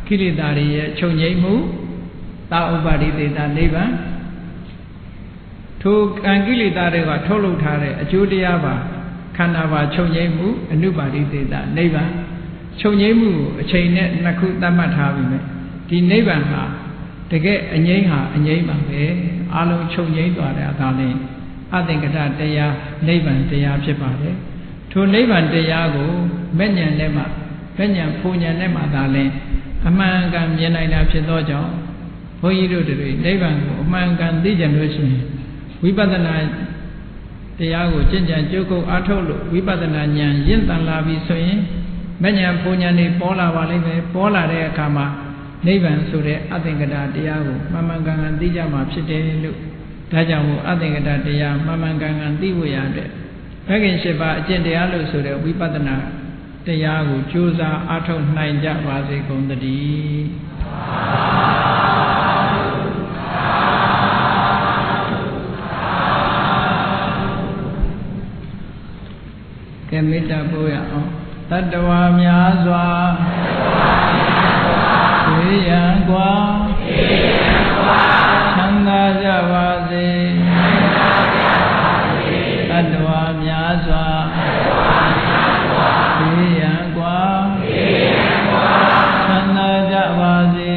ကိလေသာတွေရဲ့ချုပ်ငြိမ်းမှုတာဥပါတိသေတာနိဗ္ဗာန်ထိုကံကိလေသာတွေကထုတ်လုပ်ထားတဲ့အကျိုးတရားပါခန္ဓာပါချုပ်ငြိမ်းမှုအနုပါတိသေတာနိဗ္ဗာန်ချုပ်ငြိမ်းမှုကိုအချိန်နဲ့နှစ်ခုသတ်မှတ်ထားပြီမဲ့ဒီနိဗ္ဗာန်ဟာတကယ်အငြိမ်းဟာအငြိမ်းပါပဲအလုံးချုပ်ငြိမ်းသွားတဲ့အသာလင်းအသင်္ကတတရားနိဗ္ဗာန်တရားဖြစ်ပါတယ်ထိုနိဗ္ဗာန်တရားကိုမဲ့ဉဏ်နဲ့မှမဲ့ဉဏ်ဖူဉဏ်နဲ့မှသာလင်းအမှန်ကန်မြင်နိုင်တာဖြစ်သောကြောင့်ဘုန်းကြီးတို့တွေနိဗ္ဗာန်ကိုအမှန်ကန်သိကြလို့ရှိရင်ဝိပဿနာတရားကိုကျင့်ကြံကြိုးကုပ်အားထုတ်လို့ဝိပဿနာဉာဏ်ရင့်တန်လာပြီဆိုရင်မဲ့ဉဏ်ဖူဉဏ်တွေပေါ်လာပါလိမ့်မယ်ပေါ်လာတဲ့အခါမှာနိဗ္ဗာန်ဆိုတဲ့အသင်္ကတတရားကိုမှန်မှန်ကန်ကန်သိကြမှာဖြစ်တယ်လို့ဒါကြောင့်မို့အသင်္ကတတရားမှန်မှန်ကန်ကန်သိဖို့ရတဲ့ဘဂင်၈ပါးအကျင့်တရားလို့ဆိုတဲ့ဝိပဿနာတရားကိုကြိုးစားအားထုတ်နိုင်ကြပါစေကုန်သတည်းကဲမေတ္တာပို့ရအောင်တတ္တဝါများစွာသေရန်กว่าချမ်းသာကြပါစေတတ္တဝါများစွာသေရန်กว่าချမ်းသာကြပါစေ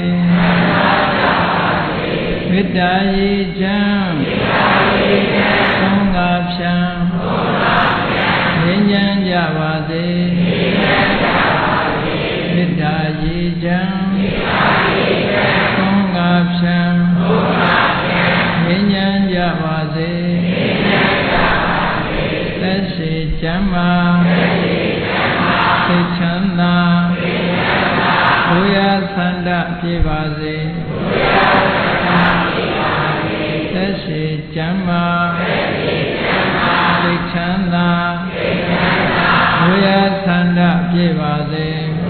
မေတ္တာရေချမ်းသုံးငါဖြံငြိမ်းချမ်းကြပါစေမေတ္တာရေချမ်းသုံးငါဖြံငြိမ်းချမ်းကြပါစေသက်ရှိချမ်းသာသိချမ်းသာဘုရားဆန္ဒပြပါစေသက်ရှိချမ်းသာသိချမ်းသာဘုရားဆန္ဒပြပါစေ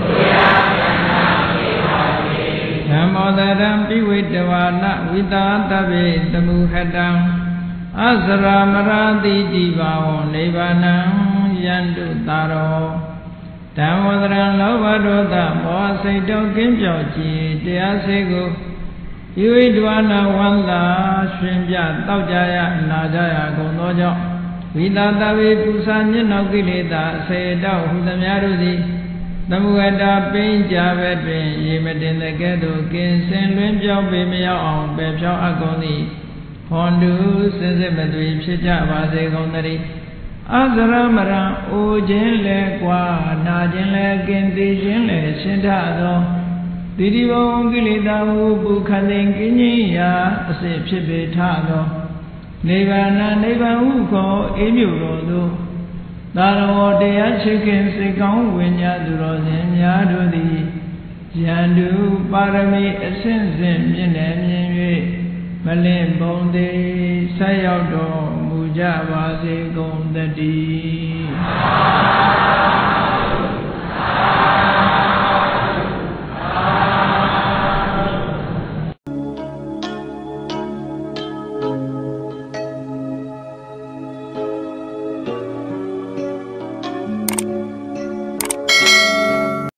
နမောတရံပိဝိတဝါနဝိတာတဗ္ဗေတမုဟတံအစရမရာတိတိဘာဝံနိဗ္ဗာနံယန္တုတာရောဓမ္မောတရံလောဘဒေါသမောဟစိတ်တောကင်းပြောက်ကြည်တရားစေကိုပိဝိတဝါနဝန္တာရှင်ပြတောက်ကြရနာကြရကုန်သောကြောင့်ဝိတာတဗ္ဗေပုစာညစ်နောက်ကိလေသာဆေတောဟုသမျှတို့သည်သမုဂတာပိဉ္ကြပဲတွင်ရေမတင်တဲ့ကဲ့သို့ကင်းစင်လွင်ပြောင်းပေမရောက်အောင်ပယ်ဖြောင်းအပ်ကုန်သည်ဟွန်တုစစ်စစ်မသွေဖြစ်ကြပါစေကုန်သတည်းအသရမရံအိုခြင်းလဲကွာနာခြင်းလဲကင်းသိခြင်းလဲရှင်းထသောတိတိဘုံကိလေသာဟုပုခန္တိကင်းကြီးရာအစစ်ဖြစ်ပေထသောနိဗ္ဗာန်နိဗ္ဗာန်ဟုခေါ်အေးမြုပ်တော်သို့သာရောတရားချစ်ခင်စိတ်ကောင်းဝိညာဉ်သူတော်စင်များတို့သည်ယန္တုပါရမီအစဉ်စဉ်မြင့်နေမြင်၍မလင့်ပုံသေးဆက်ရောက်တော်မူကြပါစေကုန်သတည်း